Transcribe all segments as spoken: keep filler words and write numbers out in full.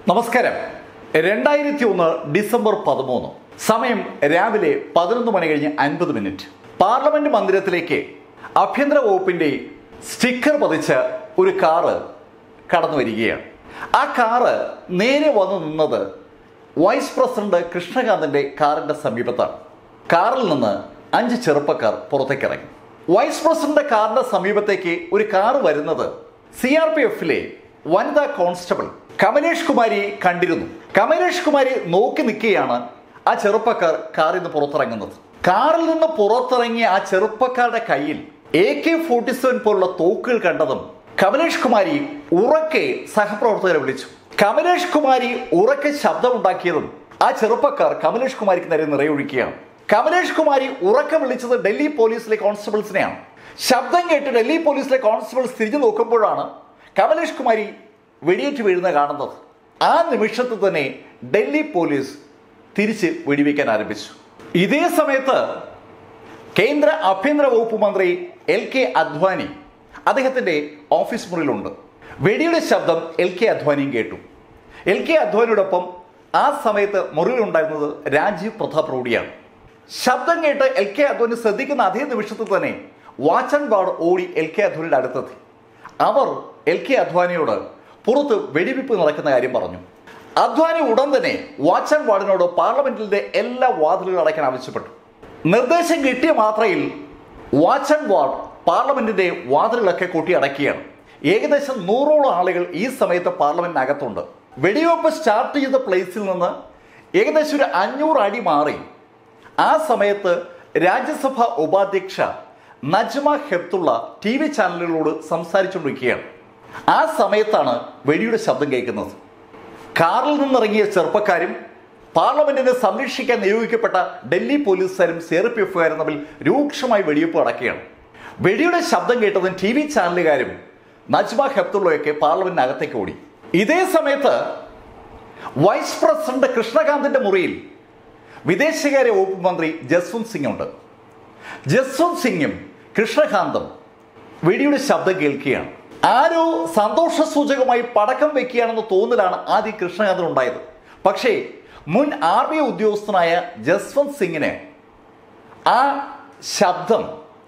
നമസ്കാരം. രണ്ടായിരത്തി ഒന്ന് ഡിസംബർ പതിമൂന്ന്, സമയം രാവിലെ പതിനൊന്ന് മണി കഴിഞ്ഞ് അൻപത് മിനിറ്റ്. പാർലമെന്റ് മന്ദിരത്തിലേക്ക് ആഭ്യന്തര വകുപ്പിന്റെ സ്റ്റിക്കർ പതിച്ച ഒരു കാറ് കടന്നു വരികയാണ്. ആ കാറ് നേരെ വന്നു നിന്നത് വൈസ് പ്രസിഡന്റ് കൃഷ്ണകാന്തിന്റെ കാറിന്റെ സമീപത്താണ്. കാറിൽ നിന്ന് അഞ്ച് ചെറുപ്പക്കാർ പുറത്തേക്കിറങ്ങി. വൈസ് പ്രസിഡന്റ് കാറിന്റെ സമീപത്തേക്ക് ഒരു കാറ് വരുന്നത് സി ആർ പി എഫിലെ വനിതാ കോൺസ്റ്റബിൾ കമലേഷ് കുമാരി കണ്ടിരുന്നു. കമലേഷ് കുമാരി നോക്കി നിൽക്കുകയാണ് ആ ചെറുപ്പക്കാർ കാറിൽ നിന്ന് പുറത്തിറങ്ങുന്നത്. കാറിൽ നിന്ന് പുറത്തിറങ്ങിയ ആ ചെറുപ്പക്കാരുടെ കയ്യിൽ എ കെ ഫോർട്ടി സെവൻ പോലുള്ള തോക്കുകൾ കണ്ടതും കമലേഷ് കുമാരി ഉറക്കെ സഹപ്രവർത്തകരെ വിളിച്ചു. കമലേഷ് കുമാരി ഉറക്കെ ശബ്ദമുണ്ടാക്കിയതും ആ ചെറുപ്പക്കാർ കമലേഷ് കുമാരിക്ക് നേരെ നിറയൊഴിക്കുകയാണ്. കമലേഷ് കുമാരി ഉറക്കെ വിളിച്ചത് ഡൽഹി പോലീസിലെ കോൺസ്റ്റബിൾസിനെയാണ്. ശബ്ദം കേട്ട് ഡൽഹി പോലീസിലെ കോൺസ്റ്റബിൾസ് തിരിഞ്ഞു നോക്കുമ്പോഴാണ് കമലേഷ് കുമാരി വെടിയേറ്റ് വീഴുന്ന കാണുന്നത്. ആ നിമിഷത്തിൽ തന്നെ ഡൽഹി പോലീസ് തിരിച്ച് വെടിവെക്കാൻ ആരംഭിച്ചു. ഇതേ സമയത്ത് കേന്ദ്ര ആഭ്യന്തര വകുപ്പ് മന്ത്രി എൽ കെ അദ്വാനി അദ്ദേഹത്തിന്റെ ഓഫീസ് മുറിയിലുണ്ട്. വെടിയുടെ ശബ്ദം എൽ കെ അദ്വാനിയും കേട്ടു. എൽ കെ അദ്വാനിയോടൊപ്പം ആ സമയത്ത് മുറിയിലുണ്ടായിരുന്നത് രാജീവ് പ്രതാപ് റൂഡിയാണ്. ശബ്ദം കേട്ട് എൽ കെ അദ്വാനി ശ്രദ്ധിക്കുന്ന അതേ നിമിഷത്തിൽ തന്നെ വാച്ച് ആൻഡ് വാർഡ് ഓടി എൽ കെ അദ്വാനിയുടെ അടുത്തെത്തി. അവർ എൽ കെ അദ്വാനിയോട് പുറത്ത് വെടിവെപ്പ് നടക്കുന്ന കാര്യം പറഞ്ഞു. അദ്വാനി ഉടൻ തന്നെ വാച്ച് ആൻഡ് വാർഡിനോട് പാർലമെന്റിന്റെ എല്ലാ വാതിലുകളും അടയ്ക്കാൻ ആവശ്യപ്പെട്ടു. നിർദ്ദേശം കിട്ടിയ മാത്രയിൽ വാച്ച് ആൻഡ് വാർഡ് പാർലമെന്റിന്റെ വാതിലുകളൊക്കെ കൊട്ടി അടയ്ക്കുകയാണ്. ഏകദേശം നൂറോളം ആളുകൾ ഈ സമയത്ത് പാർലമെന്റിനകത്തുണ്ട്. വെടിവെപ്പ് സ്റ്റാർട്ട് ചെയ്ത പ്ലേസിൽ നിന്ന് ഏകദേശം ഒരു അഞ്ഞൂറ് അടി മാറി ആ സമയത്ത് രാജ്യസഭ ഉപാധ്യക്ഷ നജ്മ ഹെപ്തുള്ള ടി വി ചാനലുകളോട് സംസാരിച്ചുകൊണ്ടിരിക്കുകയാണ്. ആ സമയത്താണ് വെടിയുടെ ശബ്ദം കേൾക്കുന്നത്. കാറിൽ നിന്നിറങ്ങിയ ചെറുപ്പക്കാരും പാർലമെന്റിനെ സംരക്ഷിക്കാൻ നിയോഗിക്കപ്പെട്ട ഡൽഹി പോലീസുകാരും സി ആർ പി എഫുകാരും തമ്മിൽ രൂക്ഷമായി വെടിവെപ്പ് നടക്കുകയാണ്. വെടിയുടെ ശബ്ദം കേട്ടതും ടി വി ചാനലുകാരും നജ്മ ഹെപ്തുള്ളയൊക്കെ പാർലമെന്റിനകത്തേക്ക് ഓടി. ഇതേ സമയത്ത് വൈസ് പ്രസിഡന്റ് കൃഷ്ണകാന്തിന്റെ മുറിയിൽ വിദേശകാര്യ വകുപ്പ് മന്ത്രി ജസ്വന്ത് സിംഗ് ഉണ്ട്. ജസ്വന്ത് സിംഗും കൃഷ്ണകാന്തും വെടിയുടെ ശബ്ദം കേൾക്കുകയാണ്. ആരോ സന്തോഷ സൂചകമായി പടക്കം വെക്കുകയാണെന്ന് തോന്നലാണ് ആദ്യം കൃഷ്ണകാന്തിന് ഉണ്ടായത്. പക്ഷേ മുൻ ആർ ബി ഐ ഉദ്യോഗസ്ഥനായ ജസ്വന്ത് സിംഗിന് ആ ശബ്ദം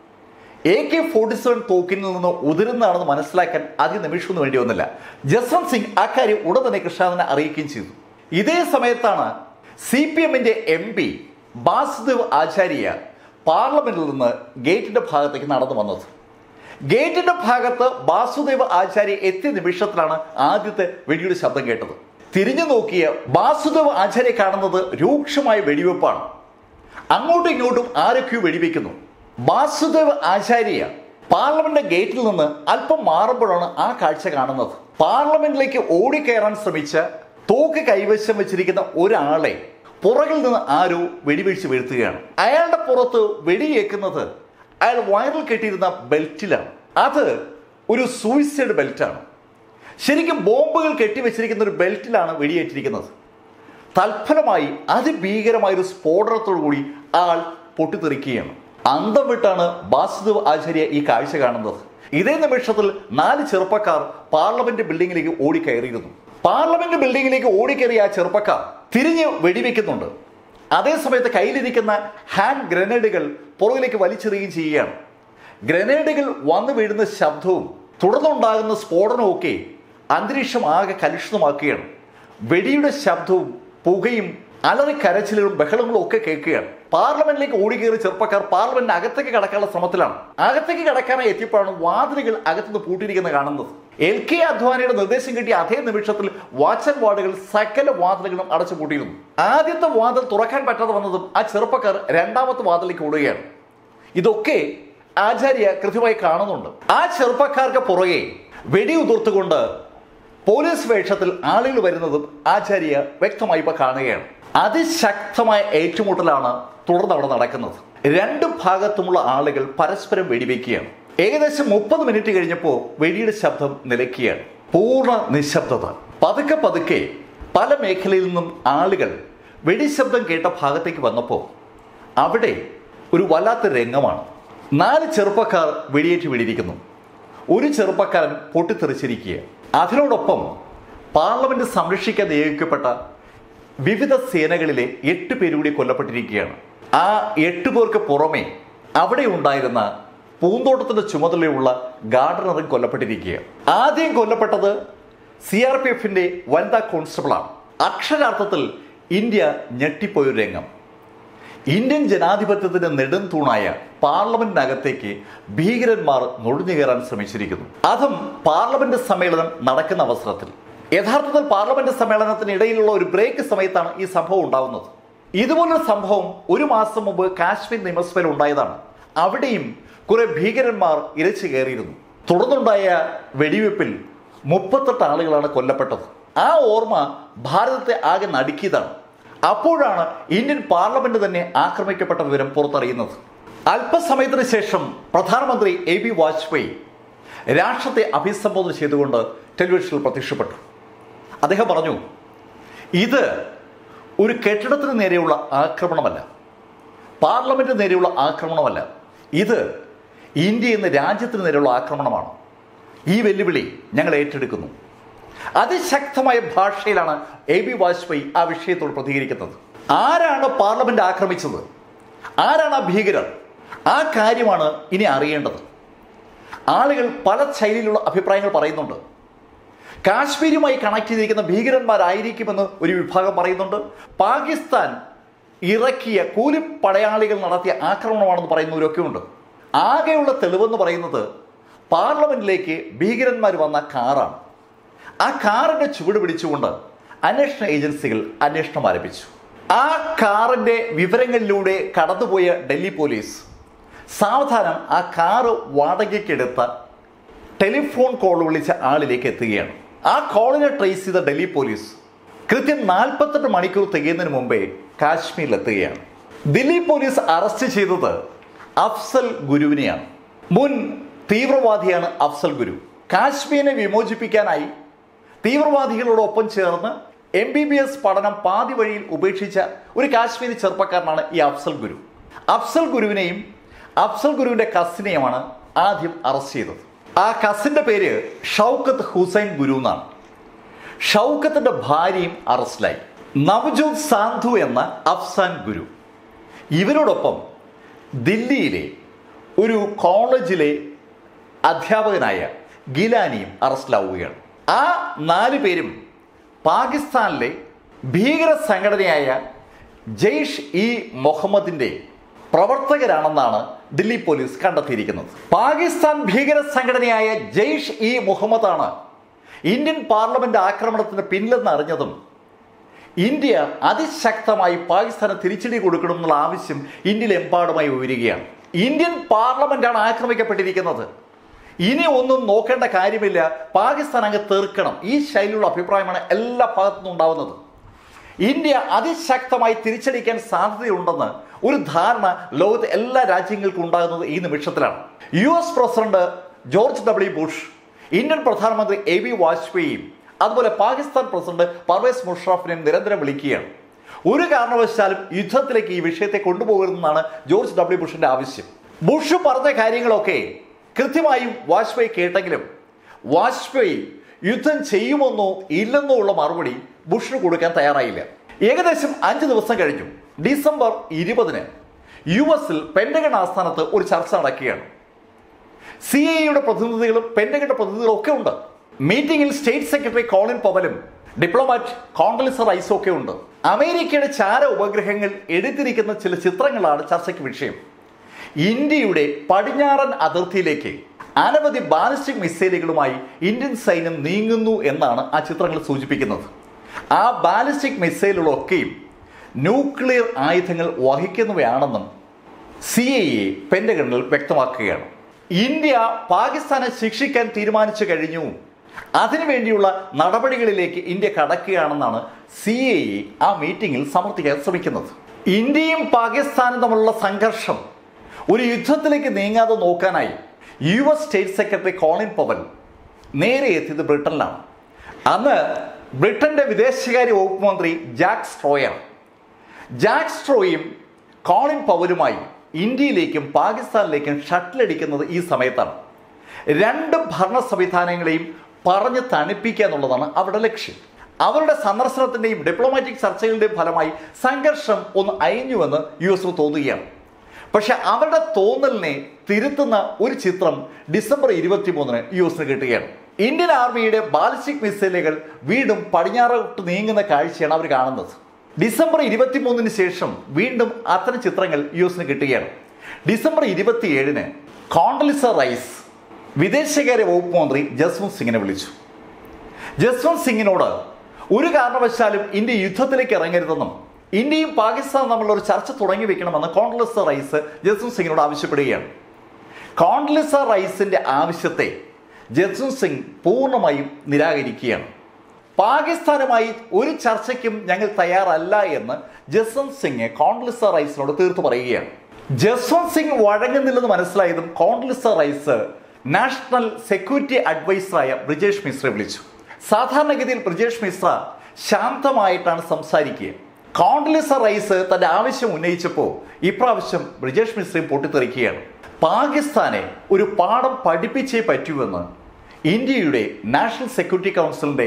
എ കെ ഫോർട്ടി സെവൻ തോക്കിൽ നിന്ന് ഉതിരുന്നതാണെന്ന് മനസ്സിലാക്കാൻ ആദ്യ നിമിഷമൊന്നും വേണ്ടി വന്നില്ല. ജസ്വന്ത് സിംഗ് അക്കാര്യം ഉടൻ തന്നെ കൃഷ്ണകാന്തിനെ അറിയിക്കുകയും ചെയ്തു. ഇതേ സമയത്താണ് സി പി എമ്മിന്റെ എം പി ബാസുദേവ് ആചാര്യ പാർലമെന്റിൽ നിന്ന് ഗേറ്റിന്റെ ഭാഗത്തേക്ക് നടന്നു വന്നത്. ഗേറ്റിന്റെ ഭാഗത്ത് ബാസുദേവ് ആചാര്യ എത്തിയ നിമിഷത്തിലാണ് ആദ്യത്തെ വെടിയുടെ ശബ്ദം കേട്ടത്. തിരിഞ്ഞു നോക്കിയ ബാസുദേവ് ആചാര്യ കാണുന്നത് രൂക്ഷമായ വെടിവെപ്പാണ്. അങ്ങോട്ടും ഇങ്ങോട്ടും ആരൊക്കെയോ വെടിവെക്കുന്നു. ബാസുദേവ് ആചാര്യ പാർലമെന്റ് ഗേറ്റിൽ നിന്ന് അല്പം മാറുമ്പോഴാണ് ആ കാഴ്ച കാണുന്നത്. പാർലമെന്റിലേക്ക് ഓടിക്കയറാൻ ശ്രമിച്ച തോക്ക് കൈവശം വെച്ചിരിക്കുന്ന ഒരാളെ പുറകിൽ നിന്ന് ആരോ വെടിവീഴ്ച വീഴ്ത്തുകയാണ്. അയാളുടെ പുറത്ത് വെടിയേക്കുന്നത് അയാൾ വയറിൽ കെട്ടിയിരുന്ന ബെൽറ്റിലാണ്. അത് ഒരു സൂയിസൈഡ് ബെൽറ്റാണ്. ശരിക്കും ബോംബുകൾ കെട്ടിവെച്ചിരിക്കുന്ന ഒരു ബെൽറ്റിലാണ് വെടിയേറ്റിരിക്കുന്നത്. തൽഫലമായി അതിഭീകരമായ ഒരു സ്ഫോടനത്തോടു കൂടി ആൾ പൊട്ടിത്തെറിക്കുകയാണ്. അന്തം വിട്ടാണ് ബാസുദേവ് ആചാര്യ ഈ കാഴ്ച കാണുന്നത്. ഇതേ നിമിഷത്തിൽ നാല് ചെറുപ്പക്കാർ പാർലമെന്റ് ബിൽഡിങ്ങിലേക്ക് ഓടിക്കയറിയിരുന്നു. പാർലമെന്റ് ബിൽഡിങ്ങിലേക്ക് ഓടിക്കയറിയ ആ ചെറുപ്പക്കാർ തിരിഞ്ഞ് വെടിവെക്കുന്നുണ്ട്. അതേസമയത്ത് കയ്യിലിരിക്കുന്ന ഹാൻഡ് ഗ്രനേഡുകൾ പുറകിലേക്ക് വലിച്ചെറിയുകയും ചെയ്യുകയാണ്. ഗ്രനേഡുകൾ വന്നു വീഴുന്ന ശബ്ദവും തുടർന്നുണ്ടാകുന്ന സ്ഫോടനവും ഒക്കെ അന്തരീക്ഷം ആകെ കലുഷിതമാക്കുകയാണ്. വെടിയുടെ ശബ്ദവും പുകയും അലറി കരച്ചിലും ബഹളങ്ങളും ഒക്കെ കേൾക്കുകയാണ്. പാർലമെന്റിലേക്ക് ഓടിക്കേറി ചെറുപ്പക്കാർ പാർലമെന്റിന് അകത്തേക്ക് കടക്കാനുള്ള ശ്രമത്തിലാണ്. അകത്തേക്ക് കടക്കാനായി എത്തിയപ്പോഴാണ് വാതിലുകൾ അകത്തുനിന്ന് പൂട്ടിയിരിക്കുന്നത് കാണുന്നത്. എൽ കെ അദ്വാനിയുടെ നിർദ്ദേശം കിട്ടിയ അതേ നിമിഷത്തിൽ വാച്ച് ആൻഡ് വാർഡുകൾ സകല വാതിലുകളും അടച്ചു പൂട്ടിയിരുന്നു. ആദ്യത്തെ വാതിൽ തുറക്കാൻ പറ്റാതെ വന്നതും ആ ചെറുപ്പക്കാർ രണ്ടാമത്തെ വാതിലേക്ക് ഓടുകയാണ്. ഇതൊക്കെ ആചാര്യ കൃത്യമായി കാണുന്നുണ്ട്. ആ ചെറുപ്പക്കാർക്ക് പുറകെ വെടി ഉതിർത്തുകൊണ്ട് പോലീസ് വേഷത്തിൽ ആളുകൾ വരുന്നതും ആചാര്യ വ്യക്തമായി ഇപ്പൊ കാണുകയാണ്. അതിശക്തമായ ഏറ്റുമുട്ടലാണ് തുടർന്ന് അവിടെ നടക്കുന്നത്. രണ്ട് ഭാഗത്തുമുള്ള ആളുകൾ പരസ്പരം വെടിവെക്കുകയാണ്. ഏകദേശം മുപ്പത് മിനിറ്റ് കഴിഞ്ഞപ്പോൾ വെടിയുടെ ശബ്ദം നിലയ്ക്കുകയാണ്. പൂർണ്ണ നിശബ്ദത. പതുക്കെ പതുക്കെ പല മേഖലയിൽ നിന്നും ആളുകൾ വെടിശബ്ദം കേട്ട ഭാഗത്തേക്ക് വന്നപ്പോൾ അവിടെ ഒരു വല്ലാത്ത രംഗമാണ്. നാല് ചെറുപ്പക്കാർ വെടിയേറ്റ് വീണിരിക്കുന്നു. ഒരു ചെറുപ്പക്കാരൻ പൊട്ടിത്തെറിച്ചിരിക്കുക. അതിനോടൊപ്പം പാർലമെന്റ് സംരക്ഷിക്കാൻ നിയോഗിക്കപ്പെട്ട വിവിധ സേനകളിലെ എട്ട് പേരുകൂടി കൊല്ലപ്പെട്ടിരിക്കുകയാണ്. ആ എട്ട് പേർക്ക് പുറമെ അവിടെ ഉണ്ടായിരുന്ന പൂന്തോട്ടത്തിന്റെ ചുമതലയുള്ള ഗാർഡനറും കൊല്ലപ്പെട്ടിരിക്കുകയാണ്. ആദ്യം കൊല്ലപ്പെട്ടത് സി ആർ പി എഫിന്റെ വനിതാ കോൺസ്റ്റബിളാണ്. അക്ഷരാർത്ഥത്തിൽ ഇന്ത്യ ഞെട്ടിപ്പോയൊരു രംഗം. ഇന്ത്യൻ ജനാധിപത്യത്തിന്റെ നെടും തൂണായ പാർലമെന്റിനകത്തേക്ക് ഭീകരന്മാർ നുഴഞ്ഞു കയറാൻ ശ്രമിച്ചിരിക്കുന്നു. അതും പാർലമെന്റ് സമ്മേളനം നടക്കുന്ന അവസരത്തിൽ. യഥാർത്ഥത്തിൽ പാർലമെന്റ് സമ്മേളനത്തിനിടയിലുള്ള ഒരു ബ്രേക്ക് സമയത്താണ് ഈ സംഭവം ഉണ്ടാവുന്നത്. ഇതുപോലൊരു സംഭവം ഒരു മാസം മുമ്പ് കാശ്മീർ നിയമസഭയിൽ ഉണ്ടായതാണ്. അവിടെയും കുറെ ഭീകരന്മാർ ഇരച്ചു കയറിയിരുന്നു. തുടർന്നുണ്ടായ വെടിവെപ്പിൽ മുപ്പത്തെട്ട് ആളുകളാണ് കൊല്ലപ്പെട്ടത്. ആ ഓർമ്മ ഭാരതത്തെ ആകെ നടുക്കിയതാണ്. അപ്പോഴാണ് ഇന്ത്യൻ പാർലമെന്റ് തന്നെ ആക്രമിക്കപ്പെട്ട വിവരം പുറത്തറിയുന്നത്. അല്പസമയത്തിന് ശേഷം പ്രധാനമന്ത്രി എ ബി വാജ്പേയി രാഷ്ട്രത്തെ അഭിസംബോധന ചെയ്തുകൊണ്ട് ടെലിവിഷനിൽ പ്രത്യക്ഷപ്പെട്ടു. അദ്ദേഹം പറഞ്ഞു, ഇത് ഒരു കെട്ടിടത്തിന് നേരെയുള്ള ആക്രമണമല്ല, പാർലമെന്റിന് നേരെയുള്ള ആക്രമണമല്ല, ഇത് ഇന്ത്യ എന്ന രാജ്യത്തിന് നേരെയുള്ള ആക്രമണമാണ്. ഈ വെല്ലുവിളി ഞങ്ങൾ ഏറ്റെടുക്കുന്നു. അതിശക്തമായ ഭാഷയിലാണ് എ ബി വാജ്പേയി ആ വിഷയത്തോട് പ്രതികരിക്കുന്നത്. ആരാണ് പാർലമെന്റ് ആക്രമിച്ചത്? ആരാണ് ആ ഭീകരർ? ആ കാര്യമാണ് ഇനി അറിയേണ്ടത്. ആളുകൾ പല ശൈലിയിലുള്ള അഭിപ്രായങ്ങൾ പറയുന്നുണ്ട്. കാശ്മീരുമായി കണക്ട് ചെയ്തിരിക്കുന്ന ഭീകരന്മാരായിരിക്കുമെന്ന് ഒരു വിഭാഗം പറയുന്നുണ്ട്. പാകിസ്ഥാൻ ഇറക്കിയ കൂലിപ്പടയാളികൾ നടത്തിയ ആക്രമണമാണെന്ന് പറയുന്നവരൊക്കെ ഉണ്ട്. ആകെയുള്ള തെളിവെന്ന് പറയുന്നത് പാർലമെന്റിലേക്ക് ഭീകരന്മാർ വന്ന കാറാണ്. ആ കാറിന്റെ ചുവട് പിടിച്ചുകൊണ്ട് അന്വേഷണ ഏജൻസികൾ അന്വേഷണം ആരംഭിച്ചു. ആ കാറിന്റെ വിവരങ്ങളിലൂടെ കടന്നുപോയ ഡൽഹി പോലീസ് സാവധാനം ആ കാറ് വാടകയ്ക്കെടുത്ത ടെലിഫോൺ കോൾ വിളിച്ച ആളിലേക്ക് എത്തുകയാണ്. ആ കോളിനെ ട്രേസ് ചെയ്ത ഡൽഹി പോലീസ് കൃത്യം നാൽപ്പത്തെട്ട് മണിക്കൂർ തികയുന്നതിന് മുമ്പേ കാശ്മീരിലെത്തുകയാണ്. ദില്ലി പോലീസ് അറസ്റ്റ് ചെയ്തത് അഫ്സൽ ഗുരുവിനെയാണ്. മുൻ തീവ്രവാദിയാണ് അഫ്സൽ ഗുരു. കാശ്മീരിനെ വിമോചിപ്പിക്കാനായി തീവ്രവാദികളോടൊപ്പം ചേർന്ന് എം ബി ബി എസ് പഠനം പാതി വഴിയിൽ ഉപേക്ഷിച്ച ഒരു കാശ്മീരി ചെറുപ്പക്കാരനാണ് ഈ അഫ്സൽ ഗുരു. അഫ്സൽ ഗുരുവിനെയും അഫ്സൽ ഗുരുവിന്റെ കസിനെയുമാണ് ആദ്യം അറസ്റ്റ് ചെയ്തത്. ആ കസിന്റെ പേര് ഷൗക്കത്ത് ഹുസൈൻ ഗുരു എന്നാണ്. ഷൗക്കത്തിന്റെ ഭാര്യയും അറസ്റ്റിലായി. നവജോത് സാന്ധു എന്ന അഫ്സാൻ ഗുരു. ഇവരോടൊപ്പം ദില്ലിയിലെ ഒരു കോളേജിലെ അധ്യാപകനായ ഗീലാനിയും അറസ്റ്റിലാവുകയാണ്. ആ നാല് പേരും പാകിസ്ഥാനിലെ ഭീകര സംഘടനയായ ജെയ്ഷ് ഇ മുഹമ്മദിന്റെ പ്രവർത്തകരാണെന്നാണ് ദില്ലി പോലീസ് കണ്ടെത്തിയിരിക്കുന്നത്. പാകിസ്ഥാൻ ഭീകര സംഘടനയായ ജെയ്ഷ് ഇ മുഹമ്മദാണ് ഇന്ത്യൻ പാർലമെന്റ് ആക്രമണത്തിന് പിന്നിലെന്ന് അറിഞ്ഞതും ഇന്ത്യ അതിശക്തമായി പാകിസ്ഥാന് തിരിച്ചടി കൊടുക്കണം എന്നുള്ള ആവശ്യം ഇന്ത്യയിലെമ്പാടുമായി ഉയരുകയാണ്. ഇന്ത്യൻ പാർലമെന്റാണ് ആക്രമിക്കപ്പെട്ടിരിക്കുന്നത്. ഇനി ഒന്നും നോക്കേണ്ട കാര്യമില്ല, പാകിസ്ഥാൻ അങ്ങ് തീർക്കണം. ഈ ശൈലിയുള്ള അഭിപ്രായമാണ് എല്ലാ ഭാഗത്തുനിന്നും ഉണ്ടാവുന്നത്. ഇന്ത്യ അതിശക്തമായി തിരിച്ചടിക്കാൻ സാധ്യതയുണ്ടെന്ന് ഒരു ധാരണ ലോകത്തെ എല്ലാ രാജ്യങ്ങൾക്കും ഉണ്ടാകുന്നത് ഈ നിമിഷത്തിലാണ്. U S president George W Bush, Indian പ്രധാനമന്ത്രി എ ബി വാജ്പേയിയും അതുപോലെ പാകിസ്ഥാൻ പ്രസിഡന്റ് പർവേസ് മുഷറഫിനെയും നിരന്തരം വിളിക്കുകയാണ്. ഒരു കാരണവശാലും യുദ്ധത്തിലേക്ക് ഈ വിഷയത്തെ കൊണ്ടുപോകരുതെന്നാണ് ജോർജ് ഡബ്ല്യു ബുഷിന്റെ ആവശ്യം. ബുഷ് പറഞ്ഞ കാര്യങ്ങളൊക്കെ കൃത്യമായും വാജ്പേയി കേട്ടെങ്കിലും വാജ്പേയി യുദ്ധം ചെയ്യുമെന്നോ ഇല്ലെന്നോ ഉള്ള മറുപടി ബുഷിന് കൊടുക്കാൻ തയ്യാറായില്ല. ഏകദേശം അഞ്ച് ദിവസം കഴിഞ്ഞു. ഡിസംബർ ഇരുപതിന് യു എസിൽ പെന്റഗൺ ആസ്ഥാനത്ത് ഒരു ചർച്ച നടക്കുകയാണ്. സി ഐ എയുടെ പ്രതിനിധികളും പെന്റഗണിന്റെ പ്രതിനിധികളും ഒക്കെ ഉണ്ട്. മീറ്റിംഗിൽ സ്റ്റേറ്റ് സെക്രട്ടറി കോളിൻ പവലും ഡിപ്ലോമാറ്റ് കോണ്ടലിസ റൈസും ഒക്കെ ഉണ്ട്. അമേരിക്കയുടെ ചാര ഉപഗ്രഹങ്ങൾ എടുത്തിരിക്കുന്ന ചില ചിത്രങ്ങളാണ് ചർച്ചയ്ക്ക് വിഷയം. ഇന്ത്യയുടെ പടിഞ്ഞാറൻ അതിർത്തിയിലേക്ക് അനവധി ബാലിസ്റ്റിക് മിസൈലുകളുമായി ഇന്ത്യൻ സൈന്യം നീങ്ങുന്നു എന്നാണ് ആ ചിത്രങ്ങൾ സൂചിപ്പിക്കുന്നത്. ആ ബാലിസ്റ്റിക് മിസൈലുകളൊക്കെയും ന്യൂക്ലിയർ ആയുധങ്ങൾ വഹിക്കുന്നവയാണെന്നും സി ഐ എ പെന്റഗണിൽ വ്യക്തമാക്കുകയാണ്. ഇന്ത്യ പാകിസ്ഥാനെ ശിക്ഷിക്കാൻ തീരുമാനിച്ചു കഴിഞ്ഞു, അതിനുവേണ്ടിയുള്ള നടപടികളിലേക്ക് ഇന്ത്യ കടക്കുകയാണെന്നാണ് സി ഐ എ ആ മീറ്റിംഗിൽ സമർത്ഥിക്കാൻ ശ്രമിക്കുന്നത്. ഇന്ത്യയും പാകിസ്ഥാനും തമ്മിലുള്ള സംഘർഷം ഒരു യുദ്ധത്തിലേക്ക് നീങ്ങാതെ നോക്കാനായി U S state secretary Colin Powell നേരെ എത്തിയത് ബ്രിട്ടനിലാണ്. അന്ന് ബ്രിട്ടന്റെ വിദേശകാര്യ വകുപ്പ് മന്ത്രി ജാക്ക് സ്ട്രോയാണ്. ജാക്ക് സ്ട്രോയും കോളിൻ പവലുമായി ഇന്ത്യയിലേക്കും പാകിസ്ഥാനിലേക്കും ഷട്ടിലടിക്കുന്നത് ഈ സമയത്താണ്. രണ്ട് ഭരണ സംവിധാനങ്ങളെയും പറഞ്ഞ് തണുപ്പിക്കുക എന്നുള്ളതാണ് അവരുടെ ലക്ഷ്യം. അവരുടെ സന്ദർശനത്തിൻ്റെയും ഡിപ്ലോമാറ്റിക് ചർച്ചകളുടെയും ഫലമായി സംഘർഷം ഒന്ന് അയഞ്ഞുവെന്ന് യു എസിന് തോന്നുകയാണ്. പക്ഷെ അവരുടെ തോന്നലിനെ തിരുത്തുന്ന ഒരു ചിത്രം ഡിസംബർ ഇരുപത്തി മൂന്നിന് യു എസിന് കിട്ടുകയാണ്. ഇന്ത്യൻ ആർമിയുടെ ബാലിസ്റ്റിക് മിസൈലുകൾ വീണ്ടും പടിഞ്ഞാറോട്ട് നീങ്ങുന്ന കാഴ്ചയാണ് അവർ കാണുന്നത്. ഡിസംബർ ഇരുപത്തി മൂന്നിന് ശേഷം വീണ്ടും അത്തരം ചിത്രങ്ങൾ യു എസിന് കിട്ടുകയാണ്. ഡിസംബർ ഇരുപത്തിയേഴിന് കോണ്ടലിസ റൈസ് വിദേശകാര്യ വകുപ്പ് മന്ത്രി ജസ്വന്ത് സിംഗിനെ വിളിച്ചു. ജസ്വന്ത് സിംഗിനോട് ഒരു കാരണവശാലും ഇന്ത്യ യുദ്ധത്തിലേക്ക് ഇറങ്ങരുതെന്നും ഇന്ത്യയും പാകിസ്ഥാനും തമ്മിലുള്ള ഒരു ചർച്ച തുടങ്ങി വെക്കണമെന്ന് കോണ്ടലിസ റൈസ് ജസ്വന്ത് സിംഗിനോട് ആവശ്യപ്പെടുകയാണ്. കോണ്ടലിസ റൈസിന്റെ ആവശ്യത്തെ ജസ്വന്ത് സിംഗ് പൂർണ്ണമായും നിരാകരിക്കുകയാണ്. പാകിസ്ഥാനുമായി ഒരു ചർച്ചയ്ക്കും ഞങ്ങൾ തയ്യാറല്ല എന്ന് ജസ്വന്ത് സിംഗ് കോണ്ടലിസ റൈസിനോട് തീർത്തു പറയുകയാണ്. ജസ്വന്ത് സിംഗ് വഴങ്ങുന്നില്ലെന്ന് മനസ്സിലായതും കോണ്ടലിസ റൈസ് നാഷണൽ സെക്യൂരിറ്റി അഡ്വൈസറായ ബ്രിജേഷ് മിശ്രയെ വിളിച്ചു. സാധാരണഗതിയിൽ ബ്രിജേഷ് മിശ്ര ശാന്തമായിട്ടാണ് സംസാരിക്കുക. കോണ്ടലിസ റൈസ് തന്റെ ആവശ്യം ഉന്നയിച്ചപ്പോൾ ഇപ്രാവശ്യം ബ്രിജേഷ് മിശ്രയും പൊട്ടിത്തെറിക്കുകയാണ്. പാകിസ്ഥാനെ ഒരു പാഠം പഠിപ്പിച്ചേ പറ്റൂവെന്ന് ഇന്ത്യയുടെ നാഷണൽ സെക്യൂരിറ്റി കൗൺസിലിന്റെ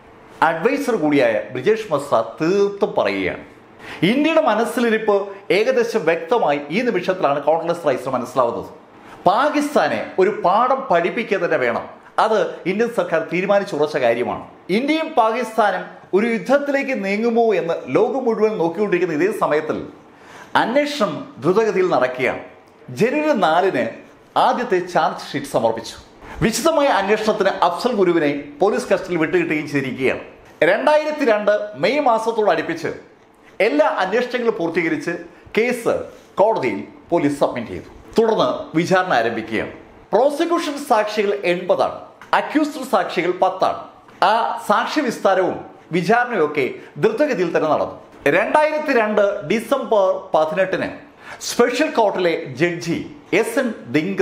അഡ്വൈസർ കൂടിയായ ബ്രിജേഷ് മിശ്ര തീർത്തും പറയുകയാണ്. ഇന്ത്യയുടെ മനസ്സിലിരിപ്പ് ഏകദേശം വ്യക്തമായി ഈ നിമിഷത്തിലാണ് കോണ്ടലിസ റൈസ് മനസ്സിലാവുന്നത്. പാകിസ്ഥാനെ ഒരു പാഠം പഠിപ്പിക്കുക തന്നെ വേണം. അത് ഇന്ത്യൻ സർക്കാർ തീരുമാനിച്ചുറച്ച കാര്യമാണ്. ഇന്ത്യയും പാകിസ്ഥാനും ഒരു യുദ്ധത്തിലേക്ക് നീങ്ങുമോ എന്ന് ലോകം മുഴുവൻ നോക്കിക്കൊണ്ടിരിക്കുന്ന ഇതേ സമയത്തിൽ അന്വേഷണം ദ്രുതഗതിയിൽ നടക്കുകയാണ്. ജനുവരി നാലിന് ആദ്യത്തെ ചാർജ് ഷീറ്റ് സമർപ്പിച്ചു. വിശദമായ അന്വേഷണത്തിന് അഫ്സൽ ഗുരുവിനെ പോലീസ് കസ്റ്റഡിയിൽ വിട്ടുകിട്ടുകയും ചെയ്തിരിക്കുകയാണ്. രണ്ടായിരത്തി രണ്ട് മെയ് മാസത്തോട് അടുപ്പിച്ച് എല്ലാ അന്വേഷണങ്ങളും പൂർത്തീകരിച്ച് കേസ് കോടതിയിൽ പോലീസ് സബ്മിറ്റ് ചെയ്തു. തുടർന്ന് വിചാരണ ആരംഭിക്കുകയാണ്. പ്രോസിക്യൂഷൻ സാക്ഷികൾ എൺപതാണ്, അക്യൂസ്ഡ് സാക്ഷികൾ പത്താണ്. ആ സാക്ഷി വിസ്താരവും വിചാരണയും ഒക്കെ ദ്രുതഗതിയിൽ തന്നെ നടന്നു. രണ്ടായിരത്തി രണ്ട് ഡിസംബർ പതിനെട്ടിന് സ്പെഷ്യൽ കോർട്ടിലെ ജഡ്ജി എസ് എൻ ദിങ്ക്ര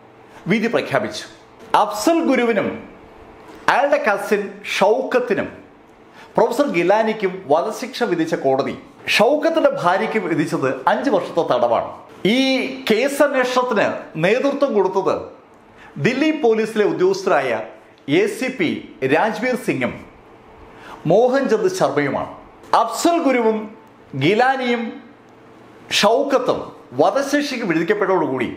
വിധി പ്രഖ്യാപിച്ചു. അഫ്സൽ ഗുരുവിനും അയാളുടെ കസിൻ ഷൗക്കത്തിനും പ്രൊഫസർ ഗിലാനിക്കും വധശിക്ഷ വിധിച്ച കോടതി ഷൗക്കത്തിന്റെ ഭാര്യയ്ക്ക് വിധിച്ചത് അഞ്ച് വർഷത്തെ തടവാണ്. ഈ കേസ് അന്വേഷണത്തിന് നേതൃത്വം കൊടുത്തത് ദില്ലി പോലീസിലെ ഉദ്യോഗസ്ഥരായ എ സി പി രാജ്വീർ സിംഗും മോഹൻചന്ദ് ശർമ്മയുമാണ്. അഫ്സൽ ഗുരുവും ഗിലാനിയും ഷൗക്കത്തും വധശിക്ഷയ്ക്ക് വിധിക്കപ്പെട്ടതോടുകൂടി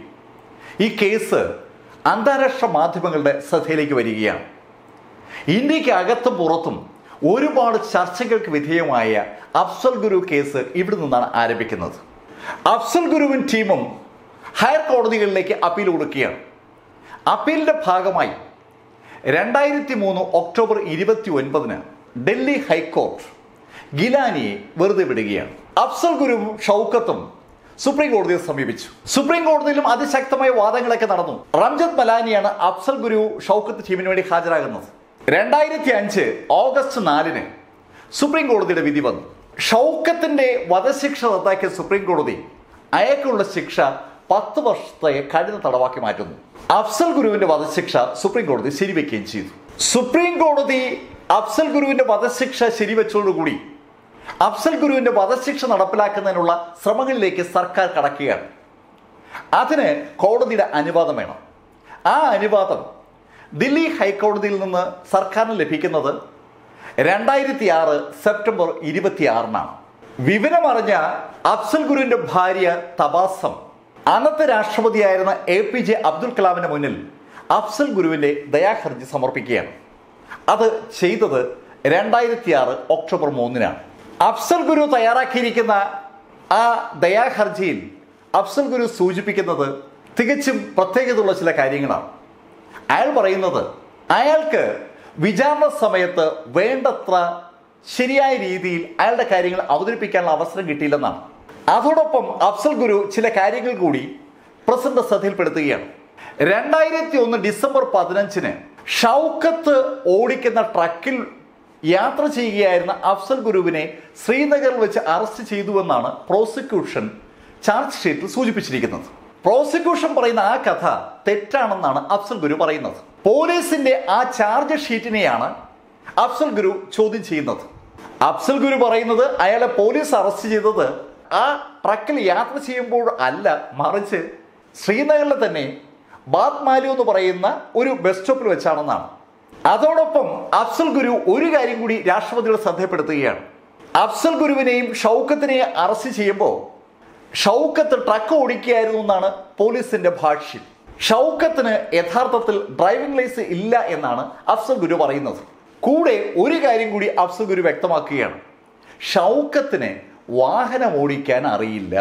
ഈ കേസ് അന്താരാഷ്ട്ര മാധ്യമങ്ങളുടെ ശ്രദ്ധയിലേക്ക് വരികയാണ്. ഇന്ത്യക്ക് അകത്തും പുറത്തും ഒരുപാട് ചർച്ചകൾക്ക് വിധേയമായ അഫ്സൽ ഗുരു കേസ് ഇവിടെ നിന്നാണ് ആരംഭിക്കുന്നത്. അഫ്സൽ ഗുരുവും ടീമും ഹയർ കോടതികളിലേക്ക് അപ്പീൽ കൊടുക്കുകയാണ്. അപ്പീലിന്റെ ഭാഗമായി രണ്ടായിരത്തി മൂന്ന് ഒക്ടോബർ ഇരുപത്തി ഒൻപതിന് ഡൽഹി ഹൈക്കോർട്ട് ഗിലാനിയെ വെറുതെ വിടുകയാണ്. അഫ്സൽ ഗുരുവും ഷൗക്കത്തും സുപ്രീം കോടതിയെ സമീപിച്ചു. സുപ്രീം കോടതിയിലും അതിശക്തമായ വാദങ്ങളൊക്കെ നടന്നു. റംജത് മലാനിയാണ് അഫ്സൽ ഗുരു ഷൗക്കത്ത് ടീമിന് വേണ്ടി ഹാജരാകുന്നത്. രണ്ടായിരത്തി അഞ്ച് ഓഗസ്റ്റ് നാലിന് സുപ്രീം കോടതിയുടെ വിധി വന്നു. ഷൗക്കത്തിന്റെ വധശിക്ഷ റദ്ദാക്കിയ സുപ്രീം കോടതി അയാൾക്കുള്ള ശിക്ഷ പത്ത് വർഷത്തെ കഠിന തടവാക്കി മാറ്റുന്നു. അഫ്സൽ ഗുരുവിന്റെ വധശിക്ഷ സുപ്രീം കോടതി ശരിവെക്കുകയും ചെയ്തു. സുപ്രീം കോടതി അഫ്സൽ ഗുരുവിന്റെ വധശിക്ഷ ശരിവെച്ചതോടുകൂടി അഫ്സൽ ഗുരുവിന്റെ വധശിക്ഷ നടപ്പിലാക്കുന്നതിനുള്ള ശ്രമങ്ങളിലേക്ക് സർക്കാർ കടക്കുകയാണ്. അതിന് കോടതിയുടെ അനുവാദം വേണം. ആ അനുവാദം ദില്ലി ഹൈക്കോടതിയിൽ നിന്ന് സർക്കാരിന് ലഭിക്കുന്നത് രണ്ടായിരത്തി ആറ് സെപ്റ്റംബർ ഇരുപത്തി ആറിനാണ്. വിവരമറിഞ്ഞ അഫ്സൽ ഗുരുവിന്റെ ഭാര്യ തബാസം അന്നത്തെ രാഷ്ട്രപതിയായിരുന്ന എ പി ജെ അബ്ദുൽ കലാമിന് മുന്നിൽ അഫ്സൽ ഗുരുവിന്റെ ദയാഹർജി സമർപ്പിക്കുകയാണ്. അത് ചെയ്തത് രണ്ടായിരത്തി ആറ് ഒക്ടോബർ മൂന്നിനാണ്. അഫ്സൽ ഗുരു തയ്യാറാക്കിയിരിക്കുന്ന ആ ദയാഹർജിയിൽ അഫ്സൽ ഗുരു സൂചിപ്പിക്കുന്നത് തികച്ചും പ്രത്യേകതയുള്ള ചില കാര്യങ്ങളാണ്. അയാൾ പറയുന്നത് അയാൾക്ക് വിചാരണ സമയത്ത് വേണ്ടത്ര ശരിയായ രീതിയിൽ അയാളുടെ കാര്യങ്ങൾ അവതരിപ്പിക്കാനുള്ള അവസരം കിട്ടിയില്ലെന്നാണ്. അതോടൊപ്പം അഫ്സൽ ഗുരു ചില കാര്യങ്ങൾ കൂടി പ്രസിഡന്റ് ശ്രദ്ധയിൽപ്പെടുത്തുകയാണ്. രണ്ടായിരത്തി ഒന്ന് ഡിസംബർ പതിനഞ്ചിന് ഷൗക്കത്ത് ഓടിക്കുന്ന ട്രക്കിൽ യാത്ര ചെയ്യുകയായിരുന്ന അഫ്സൽ ഗുരുവിനെ ശ്രീനഗറിൽ വെച്ച് അറസ്റ്റ് ചെയ്തുവെന്നാണ് പ്രോസിക്യൂഷൻ ചാർജ് ഷീറ്റിൽ സൂചിപ്പിച്ചിരിക്കുന്നത്. പ്രോസിക്യൂഷൻ പറയുന്ന ആ കഥ തെറ്റാണെന്നാണ് അഫ്സൽ ഗുരു പറയുന്നത്. പോലീസിന്റെ ആ ചാർജ് ഷീറ്റിനെയാണ് അഫ്സൽ ഗുരു ചോദ്യം ചെയ്യുന്നത്. അഫ്സൽ ഗുരു പറയുന്നത് അയാളെ പോലീസ് അറസ്റ്റ് ചെയ്തത് ആ ട്രക്കിൽ യാത്ര ചെയ്യുമ്പോൾ അല്ല, മറിച്ച് ശ്രീനഗറിലെ തന്നെ ബാത്മാലു എന്ന് പറയുന്ന ഒരു ബസ് സ്റ്റോപ്പിൽ വെച്ചാണെന്നാണ്. അതോടൊപ്പം അഫ്സൽ ഗുരു ഒരു കാര്യം കൂടി രാഷ്ട്രപതിയുടെ ശ്രദ്ധപ്പെടുത്തുകയാണ്. അഫ്സൽ ഗുരുവിനെയും ഷൗക്കത്തിനെയും അറസ്റ്റ് ചെയ്യുമ്പോൾ ഷൗക്കത്ത് ട്രക്ക് ഓടിക്കുകയായിരുന്നു എന്നാണ് പോലീസിന്റെ ഭാഷ്യം. ഷൗക്കത്തിന് യഥാർത്ഥത്തിൽ ഡ്രൈവിംഗ് ലൈസൻസ് ഇല്ല എന്നാണ് അഫ്സൽ ഗുരു പറയുന്നത്. കൂടെ ഒരു കാര്യം കൂടി അഫ്സൽ ഗുരു വ്യക്തമാക്കുകയാണ്. ഷൗക്കത്തിന് വാഹനം ഓടിക്കാൻ അറിയില്ല.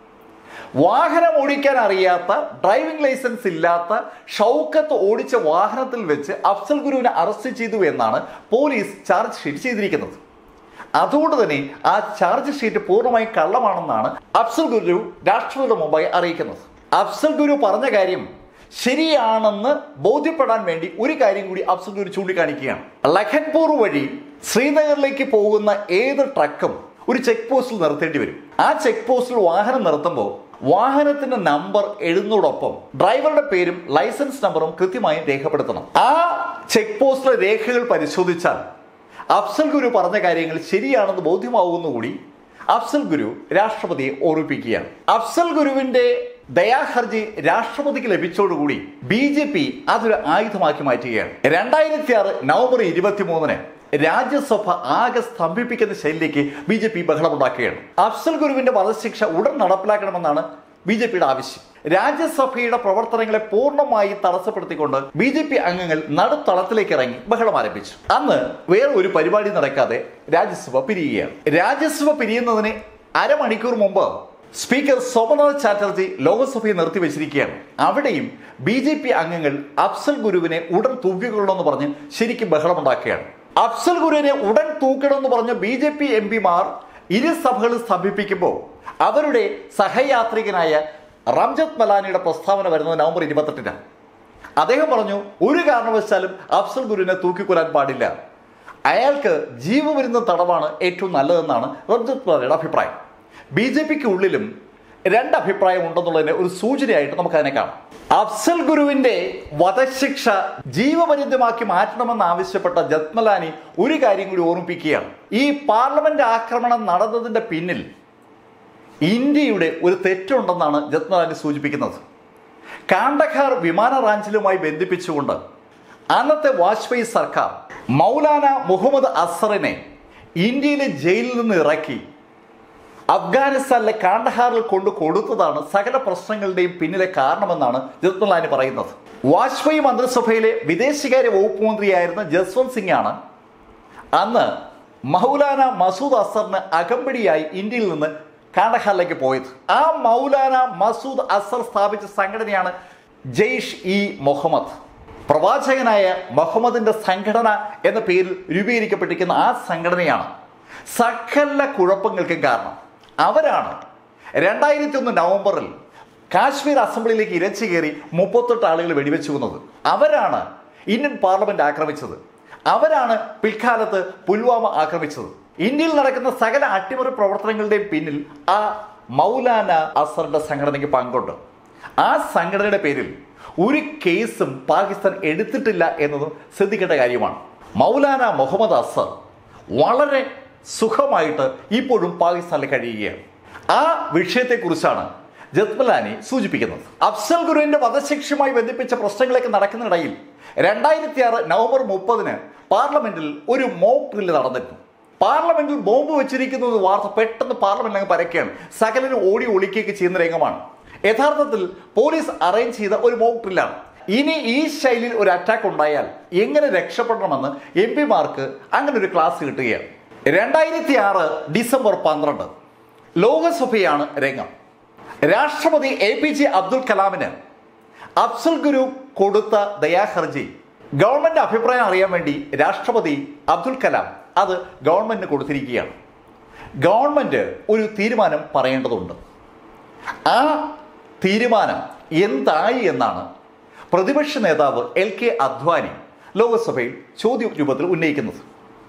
വാഹനം ഓടിക്കാൻ അറിയാത്ത, ഡ്രൈവിംഗ് ലൈസൻസ് ഇല്ലാത്ത ഷൗക്കത്ത് ഓടിച്ച വാഹനത്തിൽ വെച്ച് അഫ്സൽ ഗുരുവിനെ അറസ്റ്റ് ചെയ്തു എന്നാണ് പോലീസ് ചാർജ് ഷീറ്റ് ചെയ്തിരിക്കുന്നത്. അതുകൊണ്ട് തന്നെ ആ ചാർജ് ഷീറ്റ് പൂർണ്ണമായും കള്ളമാണെന്നാണ് അഫ്സൽ ഗുരു രാഷ്ട്രപതിയുടെ മുമ്പായി അറിയിക്കുന്നത്. അഫ്സൽ ഗുരു പറഞ്ഞ കാര്യം ശരിയാണെന്ന് ബോധ്യപ്പെടാൻ വേണ്ടി ഒരു കാര്യം കൂടി അഫ്സൽ ഗുരു ചൂണ്ടിക്കാണിക്കുകയാണ്. ലഖൻപൂർ വഴി ശ്രീനഗറിലേക്ക് പോകുന്ന ഏത് ട്രക്കും ഒരു ചെക്ക് പോസ്റ്റിൽ നിർത്തേണ്ടി വരും. ആ ചെക്ക് പോസ്റ്റിൽ വാഹനം നിർത്തുമ്പോൾ വാഹനത്തിന്റെ നമ്പർ എഴുതുന്നതോടൊപ്പം ഡ്രൈവറുടെ പേരും ലൈസൻസ് നമ്പറും കൃത്യമായും രേഖപ്പെടുത്തണം. ആ ചെക്ക് പോസ്റ്റിലെ രേഖകൾ പരിശോധിച്ചാൽ അഫ്സൽ ഗുരു പറഞ്ഞ കാര്യങ്ങൾ ശരിയാണെന്ന് ബോധ്യമാവുന്നുകൂടി അഫ്സൽ ഗുരു രാഷ്ട്രപതിയെ ഓർമ്മിപ്പിക്കുകയാണ്. അഫ്സൽ ഗുരുവിന്റെ ദയാഹർജി രാഷ്ട്രപതിക്ക് ലഭിച്ചതോടുകൂടി ബി ജെ പി അതൊരു ആയുധമാക്കി മാറ്റുകയാണ്. രണ്ടായിരത്തി ആറ് നവംബർ ഇരുപത്തി മൂന്നിന് രാജ്യസഭ ആകെ സ്തംഭിപ്പിക്കുന്ന ശൈലിയിലേക്ക് ബി ജെ പി ബഹളമുണ്ടാക്കുകയാണ്. അഫ്സൽ ഗുരുവിന്റെ വധശിക്ഷ ഉടൻ നടപ്പിലാക്കണമെന്നാണ് ബി ജെ പിയുടെ ആവശ്യം. രാജ്യസഭയുടെ പ്രവർത്തനങ്ങളെ പൂർണ്ണമായി തടസ്സപ്പെടുത്തിക്കൊണ്ട് ബി ജെ പി അംഗങ്ങൾ നടുത്തളത്തിലേക്ക് ഇറങ്ങി ബഹളം ആരംഭിച്ചു. അന്ന് വേറെ ഒരു പരിപാടി നടക്കാതെ രാജ്യസഭ പിരിയുകയാണ്. രാജ്യസഭ പിരിയുന്നതിന് അരമണിക്കൂർ മുമ്പ് സ്പീക്കർ സോമനാഥ് ചാറ്റർജി ലോക്സഭയെ നിർത്തിവെച്ചിരിക്കുകയാണ്. അവിടെയും ബി ജെ പി അംഗങ്ങൾ അഫ്സൽ ഗുരുവിനെ ഉടൻ തൂക്കിക്കൊള്ളണമെന്ന് പറഞ്ഞ് ശരിക്കും ബഹളമുണ്ടാക്കുകയാണ്. അഫ്സൽ ഗുരുവിനെ ഉടൻ തൂക്കണമെന്ന് പറഞ്ഞ ബി ജെ പി എം പിമാർ ഇരു സഭകൾ സ്തംഭിപ്പിക്കുമ്പോൾ അവരുടെ സഹയാത്രികനായ റംജത്ത് മലാനിയുടെ പ്രസ്താവന വരുന്നത് നവംബർ ഇരുപത്തെട്ടിനാണ്. അദ്ദേഹം പറഞ്ഞു, ഒരു കാരണവശാലും അഫ്സൽ ഗുരുവിനെ തൂക്കിക്കൊല്ലാൻ പാടില്ല, അയാൾക്ക് ജീവപര്യന്തം തടവാണ് ഏറ്റവും നല്ലതെന്നാണ് റംജത്ത് മലാനിയുടെ അഭിപ്രായം. ബി ജെ പിക്ക് ഉള്ളിലും രണ്ട് അഭിപ്രായം ഉണ്ടെന്നുള്ളതിന് ഒരു സൂചനയായിട്ട് നമുക്ക് അതിനെ കാണാം. അഫ്സൽ ഗുരുവിന്റെ വധശിക്ഷ ജീവപര്യന്തമാക്കി മാറ്റണമെന്ന് ആവശ്യപ്പെട്ട ജത്മലാനി ഒരു കാര്യം കൂടി ഓർമ്മിപ്പിക്കുകയാണ്. ഈ പാർലമെന്റ് ആക്രമണം നടന്നതിന്റെ പിന്നിൽ ഇന്ത്യയുടെ ഒരു തെറ്റുണ്ടെന്നാണ് ജത്മലാനി സൂചിപ്പിക്കുന്നത്. കാണ്ടഹാർ വിമാന റാഞ്ചലുമായി ബന്ധിപ്പിച്ചുകൊണ്ട് അന്നത്തെ വാജ്പേയി സർക്കാർ മൗലാന മുഹമ്മദ് അസറിനെ ഇന്ത്യയിലെ ജയിലിൽ നിന്ന് ഇറക്കി അഫ്ഗാനിസ്ഥാനിലെ കാണ്ടഹാറിൽ കൊണ്ട് കൊടുത്തതാണ് സകല പ്രശ്നങ്ങളുടെയും പിന്നിലെ കാരണമെന്നാണ് ജത്മലാനി പറയുന്നത്. വാജ്പേയി മന്ത്രിസഭയിലെ വിദേശകാര്യ വകുപ്പ് മന്ത്രിയായിരുന്ന ജസ്വന്ത് സിംഗ് ആണ് അന്ന് മൗലാന മസൂദ് അസറിന് അകമ്പടിയായി ഇന്ത്യയിൽ നിന്ന് കാണ്ടഹാറിലേക്ക് പോയത്. ആ മൗലാന മസൂദ് അസർ സ്ഥാപിച്ച സംഘടനയാണ് ജെയ്ഷ് ഇ മുഹമ്മദ്. പ്രവാചകനായ മുഹമ്മദിന്റെ സംഘടന എന്ന പേരിൽ രൂപീകരിക്കപ്പെട്ടിരിക്കുന്ന ആ സംഘടനയാണ് സകല കുഴപ്പങ്ങൾക്കും കാരണം. അവരാണ് രണ്ടായിരത്തി ഒന്ന് നവംബറിൽ കാശ്മീർ അസംബ്ലിയിലേക്ക് ഇരച്ചു കയറി മുപ്പത്തെട്ട് ആളുകൾ വെടിവെച്ചു കൊന്നത്. അവരാണ് ഇന്ത്യൻ പാർലമെന്റ് ആക്രമിച്ചത്. അവരാണ് പിൽക്കാലത്ത് പുൽവാമ ആക്രമിച്ചത്. ഇന്ത്യയിൽ നടക്കുന്ന സകല അട്ടിമറി പ്രവർത്തനങ്ങളുടെയും പിന്നിൽ ആ മൗലാന അസറിന്റെ സംഘടനയ്ക്ക് പങ്കുണ്ട്. ആ സംഘടനയുടെ പേരിൽ ഒരു കേസും പാകിസ്ഥാൻ എടുത്തിട്ടില്ല എന്നതും ശ്രദ്ധിക്കേണ്ട കാര്യമാണ്. മൗലാന മുഹമ്മദ് അസർ വളരെ സുഖമായിട്ട് ഇപ്പോഴും പാകിസ്ഥാനിൽ കഴിയുകയാണ്. ആ വിഷയത്തെക്കുറിച്ചാണ് ജത്മലാനി സൂചിപ്പിക്കുന്നത്. അഫ്സൽ ഗുരുവിന്റെ വധശിക്ഷയുമായി ബന്ധിപ്പിച്ച പ്രശ്നങ്ങളൊക്കെ നടക്കുന്നതിനിടയിൽ രണ്ടായിരത്തി ആറ് നവംബർ മുപ്പതിന് പാർലമെന്റിൽ ഒരു മോക്ക് ഡ്രില്ല് നടന്നിരുന്നു. പാർലമെന്റിൽ ബോംബ് വെച്ചിരിക്കുന്നു എന്ന വാർത്ത പെട്ടെന്ന് പാർലമെന്റിൽ അങ്ങ് പരക്കുകയാണ്. സകലനും ഓടി ഒളിക്കുകയൊക്കെ ചെയ്യുന്ന രംഗമാണ്. യഥാർത്ഥത്തിൽ പോലീസ് അറേഞ്ച് ചെയ്ത ഒരു മോക്ക് ഡ്രില്ലാണ്. ഇനി ഈ ശൈലിയിൽ ഒരു അറ്റാക്ക് ഉണ്ടായാൽ എങ്ങനെ രക്ഷപ്പെടണമെന്ന് എം പിമാർക്ക് അങ്ങനെ ഒരു ക്ലാസ് കിട്ടുകയാണ്. രണ്ടായിരത്തി ആറ് ഡിസംബർ പന്ത്രണ്ട് ലോകസഭയാണ് രംഗം. രാഷ്ട്രപതി എ പി ജെ അബ്ദുൽ കലാമിന് അഫ്സൽ ഗുരു കൊടുത്ത ദയാഹർജി ഗവൺമെന്റ് അഭിപ്രായം അറിയാൻ വേണ്ടി രാഷ്ട്രപതി അബ്ദുൽ കലാം അത് ഗവൺമെന്റിന് കൊടുത്തിരിക്കുകയാണ്. ഗവൺമെന്റ് ഒരു തീരുമാനം പറയേണ്ടതുണ്ട്. ആ തീരുമാനം എന്തായി എന്നാണ് പ്രതിപക്ഷ നേതാവ് എൽ കെ അദ്വാനി ലോകസഭയിൽ ചോദ്യ രൂപത്തിൽ ഉന്നയിക്കുന്നത്.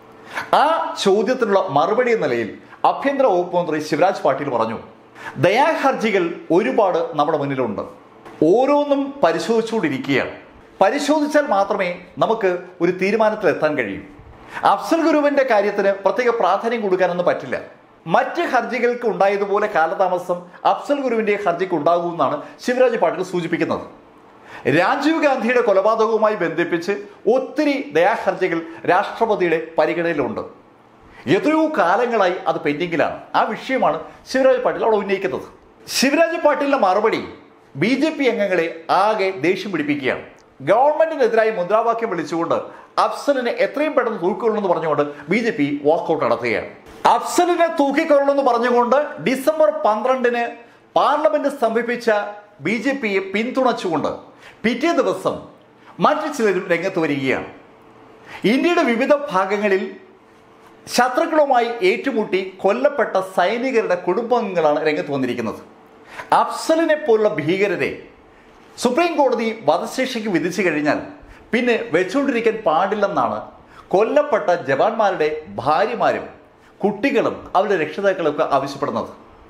ആ ചോദ്യത്തിനുള്ള മറുപടി എന്ന നിലയിൽ ആഭ്യന്തര വകുപ്പ് മന്ത്രി ശിവരാജ് പാട്ടീൽ പറഞ്ഞു, ദയാഹർജികൾ ഒരുപാട് നമ്മുടെ മുന്നിലുണ്ട്, ഓരോന്നും പരിശോധിച്ചുകൊണ്ടിരിക്കുകയാണ്. പരിശോധിച്ചാൽ മാത്രമേ നമുക്ക് ഒരു തീരുമാനത്തിൽ എത്താൻ കഴിയൂ. അഫ്സൽ ഗുരുവിന്റെ കാര്യത്തിന് പ്രത്യേക പ്രാധാന്യം കൊടുക്കാനൊന്നും പറ്റില്ല. മറ്റ് ഹർജികൾക്ക് ഉണ്ടായതുപോലെ കാലതാമസം അഫ്സൽ ഗുരുവിന്റെ ഹർജിക്ക് ഉണ്ടാകുമെന്നാണ് ശിവരാജ് പാട്ടീൽ സൂചിപ്പിക്കുന്നത്. രാജീവ് ഗാന്ധിയുടെ കൊലപാതകവുമായി ബന്ധിപ്പിച്ച് ഒത്തിരി ദയാഹർജികൾ രാഷ്ട്രപതിയുടെ പരിഗണനയിലുണ്ട്. എത്രയോ കാലങ്ങളായി അത് പെൻഡിങ്ങിലാണ്. ആ വിഷയമാണ് ശിവരാജ് പാട്ടീൽ അവിടെ ഉന്നയിക്കുന്നത്. ശിവരാജ് പാട്ടീലിന്റെ മറുപടി ബി ജെ പി അംഗങ്ങളെ ആകെ ദേഷ്യം പിടിപ്പിക്കുകയാണ്. ഗവൺമെന്റിനെതിരായി മുദ്രാവാക്യം വിളിച്ചുകൊണ്ട് അഫ്സലിനെ എത്രയും പെട്ടെന്ന് തൂക്കിക്കൊള്ളണമെന്ന് പറഞ്ഞുകൊണ്ട് ബി ജെ പി വാക്കൗട്ട് നടത്തുകയാണ്. അഫ്സലിനെ തൂക്കിക്കൊള്ളണമെന്ന് പറഞ്ഞുകൊണ്ട് ഡിസംബർ പന്ത്രണ്ടിന് പാർലമെന്റ് സ്തംഭിപ്പിച്ച ബി ജെ പിയെ പിന്തുണച്ചുകൊണ്ട് പിറ്റേ ദിവസം മറ്റു ചിലരും രംഗത്ത് വരികയാണ്. ഇന്ത്യയുടെ വിവിധ ഭാഗങ്ങളിൽ ശത്രുക്കളുമായി ഏറ്റുമുട്ടി കൊല്ലപ്പെട്ട സൈനികരുടെ കുടുംബാംഗങ്ങളാണ് രംഗത്ത് വന്നിരിക്കുന്നത്. അഫ്സലിനെ പോലുള്ള ഭീകരരെ സുപ്രീം കോടതി വധശിക്ഷയ്ക്ക് വിധിച്ചു കഴിഞ്ഞാൽ പിന്നെ വെച്ചുകൊണ്ടിരിക്കാൻ പാടില്ലെന്നാണ് കൊല്ലപ്പെട്ട ജവാന്മാരുടെ ഭാര്യമാരും കുട്ടികളും അവരുടെ രക്ഷിതാക്കളൊക്കെ ആവശ്യപ്പെടുന്നത്.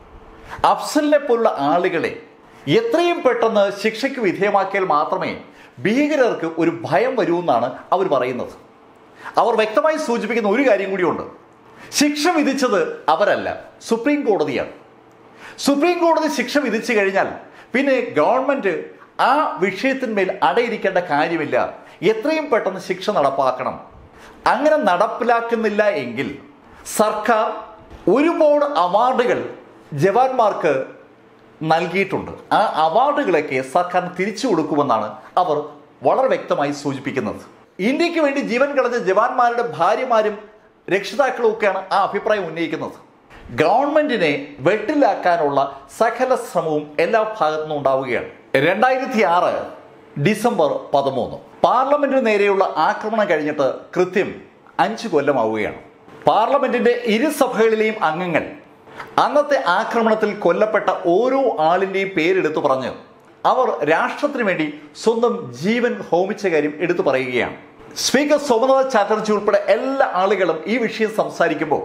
അഫ്സലിനെ പോലുള്ള ആളുകളെ എത്രയും പെട്ടെന്ന് ശിക്ഷയ്ക്ക് വിധേയമാക്കിയാൽ മാത്രമേ ഭീകരർക്ക് ഒരു ഭയം വരൂ എന്നാണ് അവർ പറയുന്നത്. അവർ വ്യക്തമായി സൂചിപ്പിക്കുന്ന ഒരു കാര്യം കൂടിയുണ്ട്. ശിക്ഷ വിധിച്ചത് അവരല്ല, സുപ്രീം കോടതിയാണ്. സുപ്രീം കോടതി ശിക്ഷ വിധിച്ചു കഴിഞ്ഞാൽ പിന്നെ ഗവൺമെന്റ് ആ വിഷയത്തിന്മേൽ അടയിരിക്കേണ്ട കാര്യമില്ല. എത്രയും പെട്ടെന്ന് ശിക്ഷ നടപ്പാക്കണം. അങ്ങനെ നടപ്പിലാക്കുന്നില്ല എങ്കിൽ സർക്കാർ ഒരുപാട് അവാർഡുകൾ ജവാന്മാർക്ക് നൽകിയിട്ടുണ്ട്. ആ അവാർഡുകളൊക്കെ സർക്കാർ തിരിച്ചു കൊടുക്കുമെന്നാണ് അവർ വളരെ വ്യക്തമായി സൂചിപ്പിക്കുന്നത്. ഇന്ത്യക്ക് വേണ്ടി ജീവൻ കളഞ്ഞ ജവാന്മാരുടെ ഭാര്യമാരും രക്ഷിതാക്കളും ഒക്കെയാണ് ആ അഭിപ്രായം ഉന്നയിക്കുന്നത്. ഗവൺമെന്റിനെ വെട്ടിലാക്കാനുള്ള സകല ശ്രമവും എല്ലാ ഭാഗത്തു നിന്നും ഉണ്ടാവുകയാണ്. രണ്ടായിരത്തി ആറ് ഡിസംബർ പതിമൂന്ന് പാർലമെന്റിന് നേരെയുള്ള ആക്രമണം കഴിഞ്ഞിട്ട് കൃത്യം അഞ്ചു കൊല്ലമാവുകയാണ്. പാർലമെന്റിന്റെ ഇരുസഭകളിലെയും അംഗങ്ങൾ അന്നത്തെ ആക്രമണത്തിൽ കൊല്ലപ്പെട്ട ഓരോ ആളിന്റെയും പേരെടുത്തു പറഞ്ഞ് അവർ രാഷ്ട്രത്തിന് വേണ്ടി സ്വന്തം ജീവൻ ഹോമിച്ച കാര്യം എടുത്തു പറയുകയാണ്. സ്പീക്കർ സോമനാഥ് ചാറ്റർജി ഉൾപ്പെടെ എല്ലാ ആളുകളും ഈ വിഷയം സംസാരിക്കുമ്പോൾ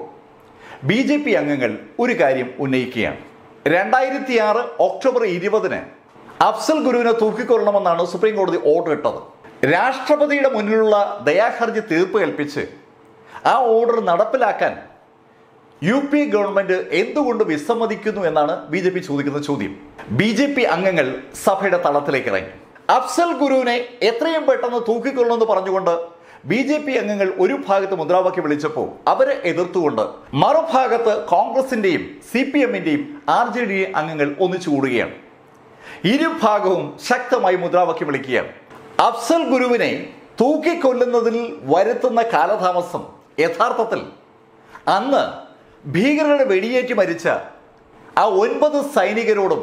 ബി ജെ പി അംഗങ്ങൾ ഒരു കാര്യം ഉന്നയിക്കുകയാണ്. രണ്ടായിരത്തി ആറ് ഒക്ടോബർ ഇരുപതിന് അഫ്സൽ ഗുരുവിനെ തൂക്കിക്കൊള്ളണമെന്നാണ് സുപ്രീം കോടതി ഓർഡർ ഇട്ടത്. രാഷ്ട്രപതിയുടെ മുന്നിലുള്ള ദയാഹർജി തീർപ്പ് കൽപ്പിച്ച് ആ ഓർഡർ നടപ്പിലാക്കാൻ യു പി ഗവൺമെന്റ് എന്തുകൊണ്ട് വിസമ്മതിക്കുന്നു എന്നാണ് ബി ജെ പി ചോദിക്കുന്ന ചോദ്യം. ബി ജെ പി അംഗങ്ങൾ സഭയുടെ തളത്തിലേക്ക് ഇറങ്ങി. അഫ്സൽ ഗുരുവിനെ എത്രയും പെട്ടെന്ന് തൂക്കിക്കൊള്ളണമെന്ന് പറഞ്ഞുകൊണ്ട് ബി ജെ പി അംഗങ്ങൾ ഒരു ഭാഗത്ത് മുദ്രാവാക്യം വിളിച്ചപ്പോൾ അവരെ എതിർത്തുകൊണ്ട് മറുഭാഗത്ത് കോൺഗ്രസിന്റെയും സി പി എമ്മിന്റെയും ആർ ജെ ഡി അംഗങ്ങൾ ഒന്നിച്ചു കൂടുകയാണ്. ഇരുഭാഗവും ശക്തമായി മുദ്രാവാക്യം വിളിക്കുകയാണ്. അഫ്സൽ ഗുരുവിനെ തൂക്കിക്കൊല്ലുന്നതിൽ വരുത്തുന്ന കാലതാമസം യഥാർത്ഥത്തിൽ അന്ന് ഭീകരരുടെ വെടിയേറ്റ് മരിച്ച ആ ഒൻപത് സൈനികരോടും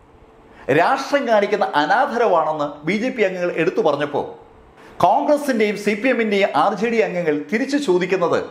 രാഷ്ട്രം കാണിക്കുന്ന അനാദരവാണെന്ന് ബി ജെ പി അംഗങ്ങൾ എടുത്തു പറഞ്ഞപ്പോൾ കോൺഗ്രസിന്റെയും സി പി എമ്മിന്റെയും ആർ ജെ ഡി അംഗങ്ങൾ തിരിച്ചു ചോദിക്കുന്നത്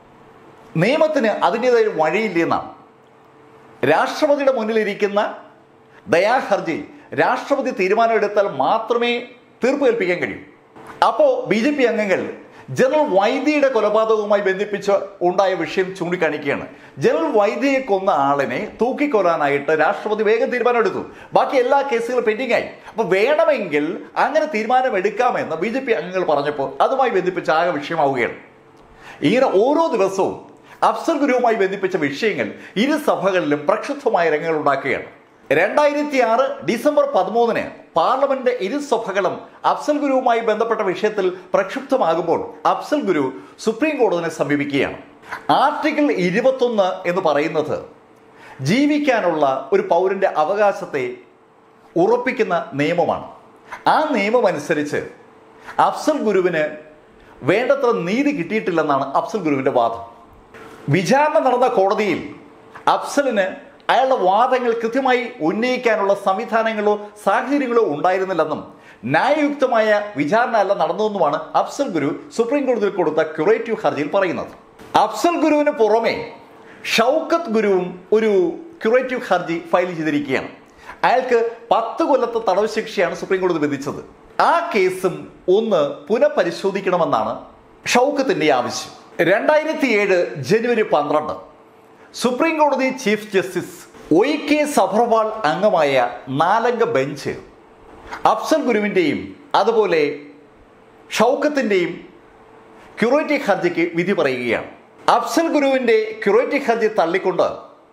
നിയമത്തിന് അതിൻ്റെതായ വഴിയില്ലെന്നാണ്. രാഷ്ട്രപതിയുടെ മുന്നിലിരിക്കുന്ന ദയാഹർജി രാഷ്ട്രപതി തീരുമാനമെടുത്താൽ മാത്രമേ തീർപ്പ് കൽപ്പിക്കാൻ കഴിയൂ. അപ്പോൾ ബി ജെ പി അംഗങ്ങൾ ജനറൽ വൈദ്യയുടെ കൊലപാതകവുമായി ബന്ധിപ്പിച്ച് ഉണ്ടായ വിഷയം ചൂണ്ടിക്കാണിക്കുകയാണ്. ജനറൽ വൈദ്യയെ കൊന്ന ആളിനെ തൂക്കിക്കൊല്ലാനായിട്ട് രാഷ്ട്രപതി വേഗം തീരുമാനമെടുത്തു. ബാക്കി എല്ലാ കേസുകളും പെൻഡിംഗ് ആയി. അപ്പൊ വേണമെങ്കിൽ അങ്ങനെ തീരുമാനം എടുക്കാമെന്ന് ബി ജെ പി അംഗങ്ങൾ പറഞ്ഞപ്പോൾ അതുമായി ബന്ധിപ്പിച്ച് ആകെ വിഷയമാവുകയാണ്. ഇങ്ങനെ ഓരോ ദിവസവും അഫ്സൽ ഗുരുവുമായി ബന്ധിപ്പിച്ച വിഷയങ്ങൾ ഇരു സഭകളിലും പ്രക്ഷുബ്ധമായ രംഗങ്ങൾ ഉണ്ടാക്കുകയാണ്. രണ്ടായിരത്തി ആറ് ഡിസംബർ പതിമൂന്നിന് പാർലമെന്റ് ഇരുസഭകളും അഫ്സൽ ഗുരുവുമായി ബന്ധപ്പെട്ട വിഷയത്തിൽ പ്രക്ഷുബ്ധമാകുമ്പോൾ അഫ്സൽ ഗുരു സുപ്രീം കോടതിയെ സമീപിക്കുകയാണ്. ആർട്ടിക്കിൾ ഇരുപത്തൊന്ന് എന്ന് പറയുന്നത് ജീവിക്കാനുള്ള ഒരു പൗരന്റെ അവകാശത്തെ ഉറപ്പിക്കുന്ന നിയമമാണ്. ആ നിയമം അനുസരിച്ച് അഫ്സൽ ഗുരുവിന് വേണ്ടത്ര നീതി കിട്ടിയിട്ടില്ലെന്നാണ് അഫ്സൽ ഗുരുവിന്റെ വാദം. വിചാരണ നടന്ന കോടതിയിൽ അഫ്സലിന് അയാളുടെ വാദങ്ങൾ കൃത്യമായി ഉന്നയിക്കാനുള്ള സംവിധാനങ്ങളോ സാഹചര്യങ്ങളോ ഉണ്ടായിരുന്നില്ലെന്നും ന്യായയുക്തമായ വിചാരണ അല്ല നടന്നതെന്നുമാണ് അഫ്സൽ ഗുരു സുപ്രീം കോടതിയിൽ കൊടുത്ത ക്യൂറേറ്റീവ് ഹർജിയിൽ പറയുന്നത്. അഫ്സൽ ഗുരുവിന് പുറമെ ഷൗക്കത്ത് ഗുരുവും ഒരു ക്യൂറേറ്റീവ് ഹർജി ഫയൽ ചെയ്തിരിക്കുകയാണ്. അയാൾക്ക് പത്ത് കൊല്ലത്തെ തടവ് ശിക്ഷയാണ് സുപ്രീം കോടതി വിധിച്ചത്. ആ കേസും ഒന്ന് പുനഃപരിശോധിക്കണമെന്നാണ് ഷൗക്കത്തിന്റെ ആവശ്യം. രണ്ടായിരത്തി ഏഴ് ജനുവരി പന്ത്രണ്ട് സുപ്രീം കോടതി chief justice O K Sabharwal അംഗമായ നാലംഗ ബെഞ്ച് അഫ്സൽ ഗുരുവിൻ്റെയും അതുപോലെ ഷൗക്കത്തിൻ്റെയും ക്യൂറേറ്റീവ് ഹർജിക്ക് വിധി പറയുകയാണ്. അഫ്സൽ ഗുരുവിൻ്റെ ക്യൂറേറ്റീവ് ഹർജി തള്ളിക്കൊണ്ട്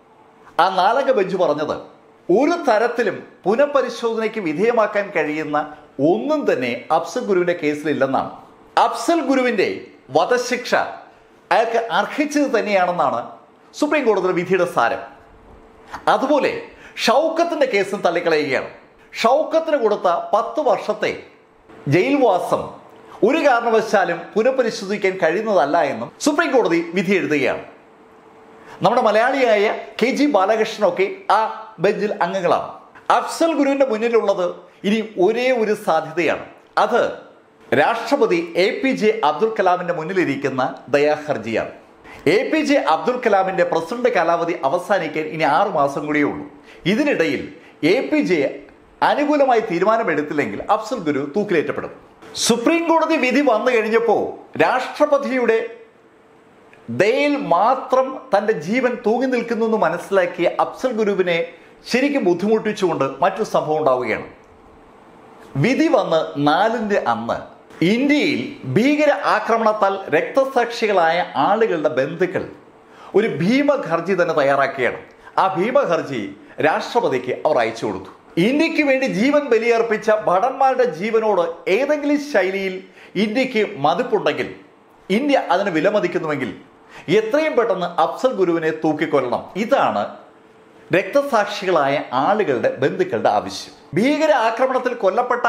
ആ നാലംഗ ബെഞ്ച് പറഞ്ഞത് ഒരു തരത്തിലും പുനഃപരിശോധനയ്ക്ക് വിധേയമാക്കാൻ കഴിയുന്ന ഒന്നും തന്നെ അഫ്സൽ ഗുരുവിന്റെ കേസിലില്ലെന്നാണ്. അഫ്സൽ ഗുരുവിന്റെ വധശിക്ഷ അയാൾക്ക് അർഹിച്ചത് തന്നെയാണെന്നാണ് സുപ്രീം കോടതിയുടെ വിധിയുടെ സാരം. അതുപോലെ ഷൗക്കത്തിന്റെ കേസും തള്ളിക്കളയുകയാണ്. ഷൗക്കത്തിന് കൊടുത്ത പത്ത് വർഷത്തെ ജയിൽവാസം ഒരു കാരണവശാലും പുനഃപരിശോധിക്കാൻ കഴിയുന്നതല്ല എന്നും സുപ്രീം കോടതി വിധി എഴുതുകയാണ്. നമ്മുടെ മലയാളിയായ കെ ജി ബാലകൃഷ്ണനൊക്കെ ആ ബെഞ്ചിൽ അംഗങ്ങളാണ്. അഫ്സൽ ഗുരുവിന്റെ മുന്നിലുള്ളത് ഇനി ഒരേ ഒരു സാധ്യതയാണ്. അത് രാഷ്ട്രപതി എ പി ജെ അബ്ദുൽ കലാമിന്റെ മുന്നിലിരിക്കുന്ന ദയാഹർജിയാണ്. എ പി ജെ അബ്ദുൽ കലാമിന്റെ പ്രസിഡന്റ് കാലാവധി അവസാനിക്കാൻ ഇനി ആറു മാസം കൂടിയേ ഉള്ളൂ. ഇതിനിടയിൽ എ പി ജെ അനുകൂലമായി തീരുമാനമെടുത്തില്ലെങ്കിൽ അഫ്സൽ ഗുരു തൂക്കിലേറ്റപ്പെടും. സുപ്രീം കോടതി വിധി വന്നു കഴിഞ്ഞപ്പോൾ രാഷ്ട്രപതിയുടെ ദയയിൽ മാത്രം തന്റെ ജീവൻ തൂങ്ങി നിൽക്കുന്നു എന്ന് മനസ്സിലാക്കിയ അഫ്സൽ ഗുരുവിനെ ശരിക്കും ബുദ്ധിമുട്ടിച്ചുകൊണ്ട് മറ്റൊരു സംഭവം ഉണ്ടാവുകയാണ്. വിധി വന്ന് നാലിന്റെ അന്ന് ഇന്ത്യയിൽ ഭീകര ആക്രമണത്താൽ രക്തസാക്ഷികളായ ആളുകളുടെ ബന്ധുക്കൾ ഒരു ഭീമഹർജി തന്നെ തയ്യാറാക്കുകയാണ്. ആ ഭീമഹർജി രാഷ്ട്രപതിക്ക് അവർ അയച്ചു കൊടുത്തു. ഇന്ത്യക്ക് വേണ്ടി ജീവൻ ബലിയർപ്പിച്ച ഭടന്മാരുടെ ജീവനോട് ഏതെങ്കിലും ശൈലിയിൽ ഇന്ത്യക്ക് മതിപ്പുണ്ടെങ്കിൽ, ഇന്ത്യ അതിന് വിലമതിക്കുന്നുവെങ്കിൽ എത്രയും പെട്ടെന്ന് അഫ്സൽ ഗുരുവിനെ തൂക്കിക്കൊല്ലണം. ഇതാണ് രക്തസാക്ഷികളായ ആളുകളുടെ ബന്ധുക്കളുടെ ആവശ്യം. ഭീകര ആക്രമണത്തിൽ കൊല്ലപ്പെട്ട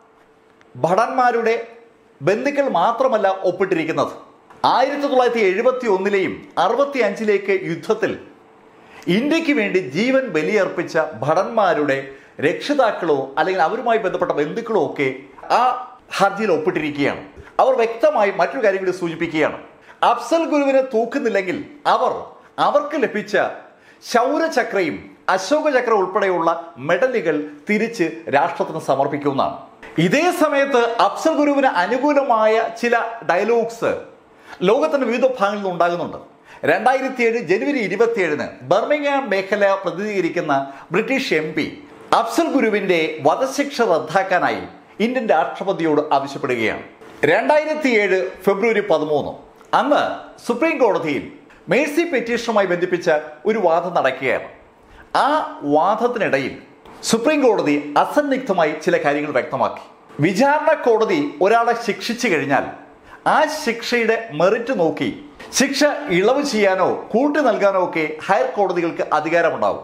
ഭടന്മാരുടെ ബന്ധുക്കൾ മാത്രമല്ല ഒപ്പിട്ടിരിക്കുന്നത്. ആയിരത്തി തൊള്ളായിരത്തി എഴുപത്തി ഒന്നിലെയും അറുപത്തി അഞ്ചിലേക്ക് യുദ്ധത്തിൽ ഇന്ത്യക്ക് വേണ്ടി ജീവൻ ബലിയർപ്പിച്ച ഭടന്മാരുടെ രക്ഷിതാക്കളോ അല്ലെങ്കിൽ അവരുമായി ബന്ധപ്പെട്ട ബന്ധുക്കളോ ഒക്കെ ആ ഹർജിയിൽ ഒപ്പിട്ടിരിക്കുകയാണ്. അവർ വ്യക്തമായി മറ്റൊരു കാര്യം കൂടി സൂചിപ്പിക്കുകയാണ്. അഫ്സൽ ഗുരുവിനെ തൂക്കുന്നില്ലെങ്കിൽ അവർ അവർക്ക് ലഭിച്ച ശൗര്യചക്രയും അശോക ചക്ര ഉൾപ്പെടെയുള്ള മെഡലുകൾ തിരിച്ച് രാഷ്ട്രത്തിന് സമർപ്പിക്കുന്നതാണ്. ഇതേ സമയത്ത് അഫ്സൽ ഗുരുവിന് അനുകൂലമായ ചില ഡയലോഗ്സ് ലോകത്തിന്റെ വിവിധ ഭാഗങ്ങളിൽ നിന്ന് ഉണ്ടാകുന്നുണ്ട്. രണ്ടായിരത്തി ഏഴ് ജനുവരി ഇരുപത്തിയേഴിന് ബർമിംഗ്ഹാം മേഖല പ്രതിനിധീകരിക്കുന്ന ബ്രിട്ടീഷ് എം പി അഫ്സൽ ഗുരുവിന്റെ വധശിക്ഷ റദ്ദാക്കാനായി ഇന്ത്യൻ രാഷ്ട്രപതിയോട് ആവശ്യപ്പെടുകയാണ്. രണ്ടായിരത്തി ഏഴ് ഫെബ്രുവരി പതിമൂന്ന് അന്ന് സുപ്രീം കോടതിയിൽ മേഴ്സി പെറ്റീഷനുമായി ബന്ധിപ്പിച്ച ഒരു വാദം നടക്കുകയാണ്. ആ വാദത്തിനിടയിൽ സുപ്രീം കോടതി അസന്നിഗ്ധമായി ചില കാര്യങ്ങൾ വ്യക്തമാക്കി. വിചാരണ കോടതി ഒരാളെ ശിക്ഷിച്ചു കഴിഞ്ഞാൽ ആ ശിക്ഷയുടെ മെറിറ്റ് നോക്കി ശിക്ഷ ഇളവ് ചെയ്യാനോ കൂട്ടി നൽകാനോ ഒക്കെ ഹയർ കോടതികൾക്ക് അധികാരമുണ്ടാവും.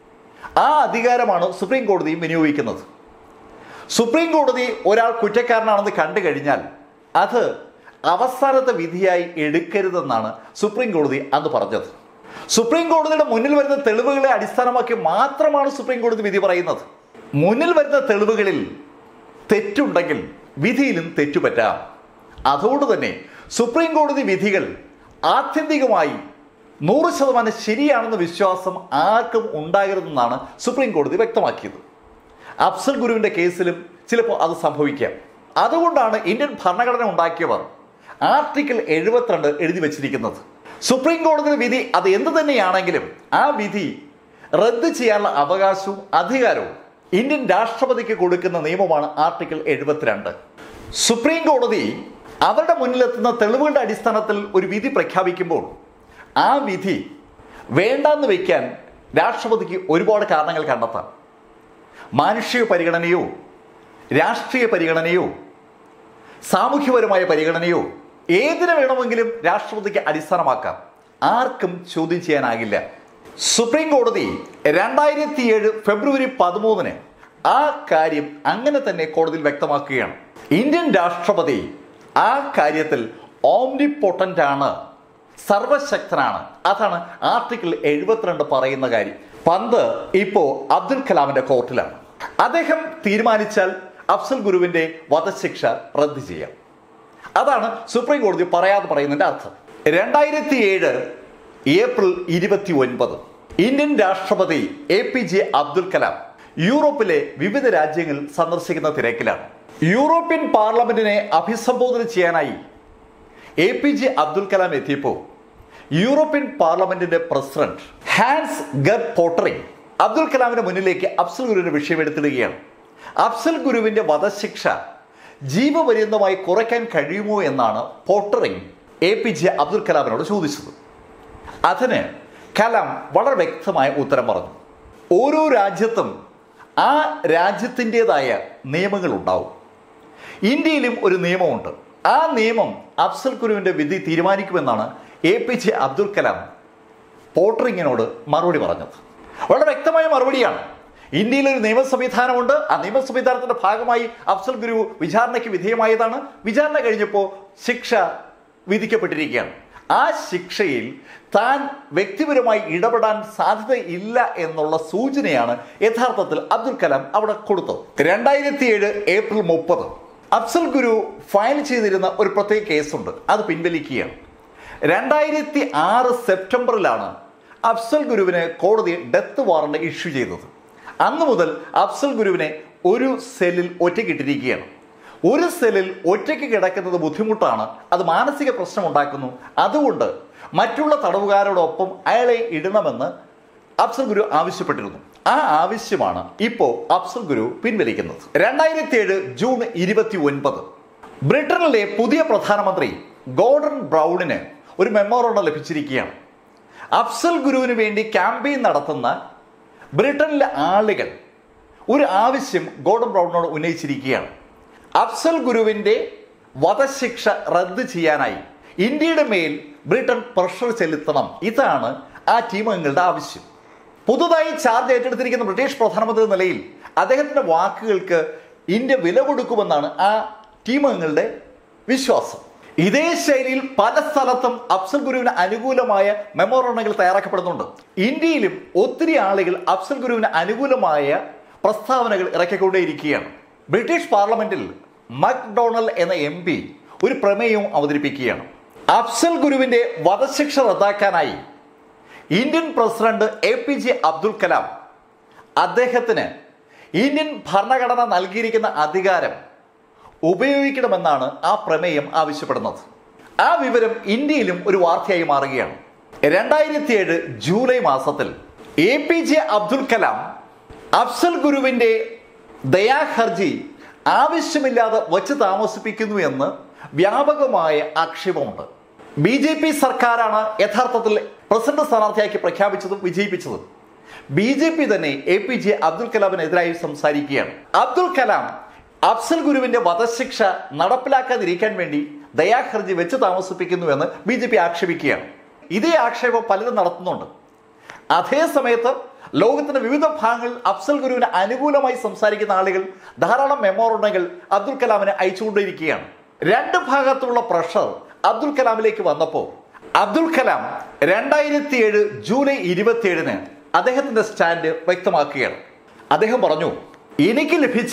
ആ അധികാരമാണ് സുപ്രീം കോടതിയും വിനിയോഗിക്കുന്നത്. സുപ്രീം കോടതി ഒരാൾ കുറ്റക്കാരനാണെന്ന് കണ്ടു കഴിഞ്ഞാൽ അത് അവസാനത്തെ വിധിയായി എടുക്കരുതെന്നാണ് സുപ്രീം കോടതി അന്ന് പറഞ്ഞത്. സുപ്രീം കോടതിയുടെ മുന്നിൽ വരുന്ന തെളിവുകളെ അടിസ്ഥാനമാക്കി മാത്രമാണ് സുപ്രീം കോടതി വിധി പറയുന്നത്. മുന്നിൽ വരുന്ന തെളിവുകളിൽ തെറ്റുണ്ടെങ്കിൽ വിധിയിലും തെറ്റുപറ്റാം. അതുകൊണ്ട് തന്നെ സുപ്രീം കോടതി വിധികൾ ആത്യന്തികമായി നൂറ് ശതമാനം ശരിയാണെന്ന വിശ്വാസം ആർക്കും ഉണ്ടാകരുതെന്നാണ് സുപ്രീം കോടതി വ്യക്തമാക്കിയത്. അഫ്സൽ ഗുരുവിന്റെ കേസിലും ചിലപ്പോൾ അത് സംഭവിക്കാം. അതുകൊണ്ടാണ് ഇന്ത്യൻ ഭരണഘടന ഉണ്ടാക്കിയവർ ആർട്ടിക്കിൾ എഴുപത്തിരണ്ട് എഴുതി വച്ചിരിക്കുന്നത്. സുപ്രീം കോടതി വിധി അത് എന്ത് തന്നെയാണെങ്കിലും ആ വിധി റദ്ദ് ചെയ്യാനുള്ള അവകാശവും അധികാരവും ഇന്ത്യൻ രാഷ്ട്രപതിക്ക് കൊടുക്കുന്ന നിയമമാണ് ആർട്ടിക്കിൾ എഴുപത്തിരണ്ട്. സുപ്രീം കോടതി അവരുടെ മുന്നിലെത്തുന്ന തെളിവുകളുടെ അടിസ്ഥാനത്തിൽ ഒരു വിധി പ്രഖ്യാപിക്കുമ്പോൾ ആ വിധി വേണ്ടാന്ന് വയ്ക്കാൻ രാഷ്ട്രപതിക്ക് ഒരുപാട് കാരണങ്ങൾ കണ്ടെത്താം. മാനുഷിക പരിഗണനയോ രാഷ്ട്രീയ പരിഗണനയോ സാമൂഹ്യപരമായ പരിഗണനയോ ഏതിനെ വേണമെങ്കിലും രാഷ്ട്രപതിക്ക് അടിസ്ഥാനമാക്കാം. ആർക്കും ചോദ്യം ചെയ്യാനാകില്ല. സുപ്രീം കോടതി രണ്ടായിരത്തി ഏഴ് ഫെബ്രുവരി പതിമൂന്നിന് ആ കാര്യം അങ്ങനെ തന്നെ കോടതിയിൽ വ്യക്തമാക്കുകയാണ്. ഇന്ത്യൻ രാഷ്ട്രപതി ആ കാര്യത്തിൽ ഓംനിപൊട്ടന്റ് ആണ്, സർവശക്തനാണ്. അതാണ് ആർട്ടിക്കിൾ എഴുപത്തിരണ്ട് പറയുന്ന കാര്യം. പന്ത് ഇപ്പോ അബ്ദുൽ കലാമിന്റെ കോർട്ടിലാണ്. അദ്ദേഹം തീരുമാനിച്ചാൽ അഫ്സൽ ഗുരുവിന്റെ വധശിക്ഷ റദ്ദ് ചെയ്യാം. അതാണ് സുപ്രീം കോടതി പറയാതെ പറയുന്നതിന്റെ അർത്ഥം. രണ്ടായിരത്തി ഏഴ് ഏപ്രിൽ ഇരുപത്തി ഒൻപത് ഇന്ത്യൻ രാഷ്ട്രപതി A P J Abdul Kalam യൂറോപ്പിലെ വിവിധ രാജ്യങ്ങൾ സന്ദർശിക്കുന്ന തിരക്കിലാണ്. യൂറോപ്യൻ പാർലമെന്റിനെ അഭിസംബോധന ചെയ്യാനായി A P J Abdul Kalam എത്തിയപ്പോൾ യൂറോപ്യൻ പാർലമെന്റിന്റെ പ്രസിഡന്റ് ഹാൻസ് ഗർ പോട്ടറിംഗ് അബ്ദുൽ കലാമിന്റെ മുന്നിലേക്ക് അഫ്സൽ ഗുരുവിന്റെ വിഷയം എടുത്തിടുകയാണ്. അഫ്സൽ ഗുരുവിന്റെ വധശിക്ഷ ജീവപര്യന്തമായി കുറയ്ക്കാൻ കഴിയുമോ എന്നാണ് Pöttering A P J Abdul കലാമിനോട് ചോദിച്ചത്. അതിന് കലാം വളരെ വ്യക്തമായ ഉത്തരം പറഞ്ഞു. ഓരോ രാജ്യത്തും ആ രാജ്യത്തിൻ്റെതായ നിയമങ്ങൾ ഉണ്ടാവും. ഇന്ത്യയിലും ഒരു നിയമമുണ്ട്. ആ നിയമം അഫ്സൽ ഗുരുവിന്റെ വിധി തീരുമാനിക്കുമെന്നാണ് A P J Abdul Kalam പോട്ടറിങ്ങിനോട് മറുപടി പറഞ്ഞത്. വളരെ വ്യക്തമായ മറുപടിയാണ്. ഇന്ത്യയിൽ ഒരു നിയമ സംവിധാനമുണ്ട്. ആ നിയമ സംവിധാനത്തിന്റെ ഭാഗമായി അഫ്സൽ ഗുരു വിചാരണയ്ക്ക് വിധേയമായതാണ്. വിചാരണ കഴിഞ്ഞപ്പോൾ ശിക്ഷ വിധിക്കപ്പെട്ടിരിക്കുകയാണ്. ആ ശിക്ഷയിൽ താൻ വ്യക്തിപരമായി ഇടപെടാൻ സാധ്യതയില്ല എന്നുള്ള സൂചനയാണ് യഥാർത്ഥത്തിൽ അബ്ദുൽ കലാം അവിടെ കൊടുത്തത്. രണ്ടായിരത്തി ഏഴ് ഏപ്രിൽ മുപ്പത് അഫ്സൽ ഗുരു ഫയൽ ചെയ്തിരുന്ന ഒരു പ്രത്യേക കേസുണ്ട്, അത് പിൻവലിക്കുകയാണ്. രണ്ടായിരത്തി ആറ് സെപ്റ്റംബറിലാണ് അഫ്സൽ ഗുരുവിന് കോടതി ഡെത്ത് വാറണ്ട് ഇഷ്യൂ ചെയ്തത്. അന്നു മുതൽ അഫ്സൽ ഗുരുവിനെ ഒരു സെല്ലിൽ ഒറ്റയ്ക്കിട്ടിരിക്കുകയാണ്. ഒരു സെല്ലിൽ ഒറ്റയ്ക്ക് കിടക്കുന്നത് ബുദ്ധിമുട്ടാണ്, അത് മാനസിക പ്രശ്നം ഉണ്ടാക്കുന്നു. അതുകൊണ്ട് മറ്റുള്ള തടവുകാരോടൊപ്പം അയാളെ ഇടണമെന്ന് അഫ്സൽ ഗുരു ആവശ്യപ്പെട്ടിരുന്നു. ആ ആവശ്യമാണ് ഇപ്പോൾ അഫ്സൽ ഗുരു പിൻവലിക്കുന്നത്. രണ്ടായിരത്തി ഏഴ് ജൂൺ ഇരുപത്തി ഒൻപത് ബ്രിട്ടനിലെ പുതിയ പ്രധാനമന്ത്രി ഗോർഡൻ ബ്രൗണിന് ഒരു മെമ്മോറണ്ടം ലഭിച്ചിരിക്കുകയാണ്. അഫ്സൽ ഗുരുവിന് വേണ്ടി ക്യാമ്പയിൻ നടത്തുന്ന ബ്രിട്ടനിലെ ആളുകൾ ഒരു ആവശ്യം ഗോർഡൻ ബ്രൗണിനോട് ഉന്നയിച്ചിരിക്കുകയാണ്. അഫ്സൽ ഗുരുവിന്റെ വധശിക്ഷ റദ്ദ് ചെയ്യാനായി ഇന്ത്യയുടെ മേൽ ബ്രിട്ടൻ പ്രഷർ ചെലുത്തണം. ഇതാണ് ആ ടീം അംഗങ്ങളുടെ ആവശ്യം. പുതുതായി ചാർജ് ഏറ്റെടുത്തിരിക്കുന്ന ബ്രിട്ടീഷ് പ്രധാനമന്ത്രി എന്ന നിലയിൽ അദ്ദേഹത്തിന്റെ വാക്കുകൾക്ക് ഇന്ത്യ വില കൊടുക്കുമെന്നാണ് ആ ടീം അംഗങ്ങളുടെ വിശ്വാസം. ഇതേ ശൈലിയിൽ പല സ്ഥലത്തും അഫ്സൽ ഗുരുവിന് അനുകൂലമായ മെമ്മോറണ്ടങ്ങൾ തയ്യാറാക്കപ്പെടുന്നുണ്ട്. ഇന്ത്യയിലും ഒത്തിരി ആളുകൾ അഫ്സൽ ഗുരുവിന് അനുകൂലമായ പ്രസ്താവനകൾ ഇറക്കിക്കൊണ്ടേയിരിക്കുകയാണ്. ബ്രിട്ടീഷ് പാർലമെന്റിൽ മക്ഡൊണൽ എന്ന എം പി ഒരു പ്രമേയവും അവതരിപ്പിക്കുകയാണ്. അഫ്സൽ ഗുരുവിന്റെ വധശിക്ഷ റദ്ദാക്കാനായി Indian president A P J Abdul Kalam അദ്ദേഹത്തിന് ഇന്ത്യൻ ഭരണഘടന നൽകിയിരിക്കുന്ന അധികാരം ഉപയോഗിക്കണമെന്നാണ് ആ പ്രമേയം ആവശ്യപ്പെടുന്നത്. ആ വിവരം ഇന്ത്യയിലും ഒരു വാർത്തയായി മാറുകയാണ്. രണ്ടായിരത്തി ഏഴ് ജൂലൈ മാസത്തിൽ A P J Abdul Kalam Afzal ഗുരുവിന്റെ ദയാഹർജി ആവശ്യമില്ലാതെ വച്ച് താമസിപ്പിക്കുന്നു എന്ന് വ്യാപകമായ ആക്ഷേപമുണ്ട്. ബി ജെ പി സർക്കാരാണ് യഥാർത്ഥത്തിൽ പ്രസിഡന്റ് സ്ഥാനാർത്ഥിയാക്കി പ്രഖ്യാപിച്ചതും വിജയിപ്പിച്ചതും. ബി ജെ പി തന്നെ എ പി ജെ അബ്ദുൽ കലാമിനെതിരായി സംസാരിക്കുകയാണ്. അബ്ദുൽ കലാം അഫ്സൽ ഗുരുവിന്റെ വധശിക്ഷ നടപ്പിലാക്കാതിരിക്കാൻ വേണ്ടി ദയാഹർജി വെച്ച് താമസിപ്പിക്കുന്നുവെന്ന് ബി ജെ പി ആക്ഷേപിക്കുകയാണ്. ഇതേ ആക്ഷേപം പലരും നടത്തുന്നുണ്ട്. അതേ സമയത്ത് ലോകത്തിന്റെ വിവിധ ഭാഗങ്ങളിൽ അഫ്സൽ ഗുരുവിന് അനുകൂലമായി സംസാരിക്കുന്ന ആളുകൾ ധാരാളം മെമ്മോറണ്ടങ്ങൾ അബ്ദുൽ കലാമിന് അയച്ചുകൊണ്ടിരിക്കുകയാണ്. രണ്ട് ഭാഗത്തുള്ള പ്രഷർ അബ്ദുൽ കലാമിലേക്ക് വന്നപ്പോൾ അബ്ദുൽ കലാം രണ്ടായിരത്തി ഏഴ് ജൂലൈ ഇരുപത്തി ഏഴിന് അദ്ദേഹത്തിന്റെ സ്റ്റാൻഡ് വ്യക്തമാക്കുകയാണ്. അദ്ദേഹം പറഞ്ഞു, എനിക്ക് ലഭിച്ച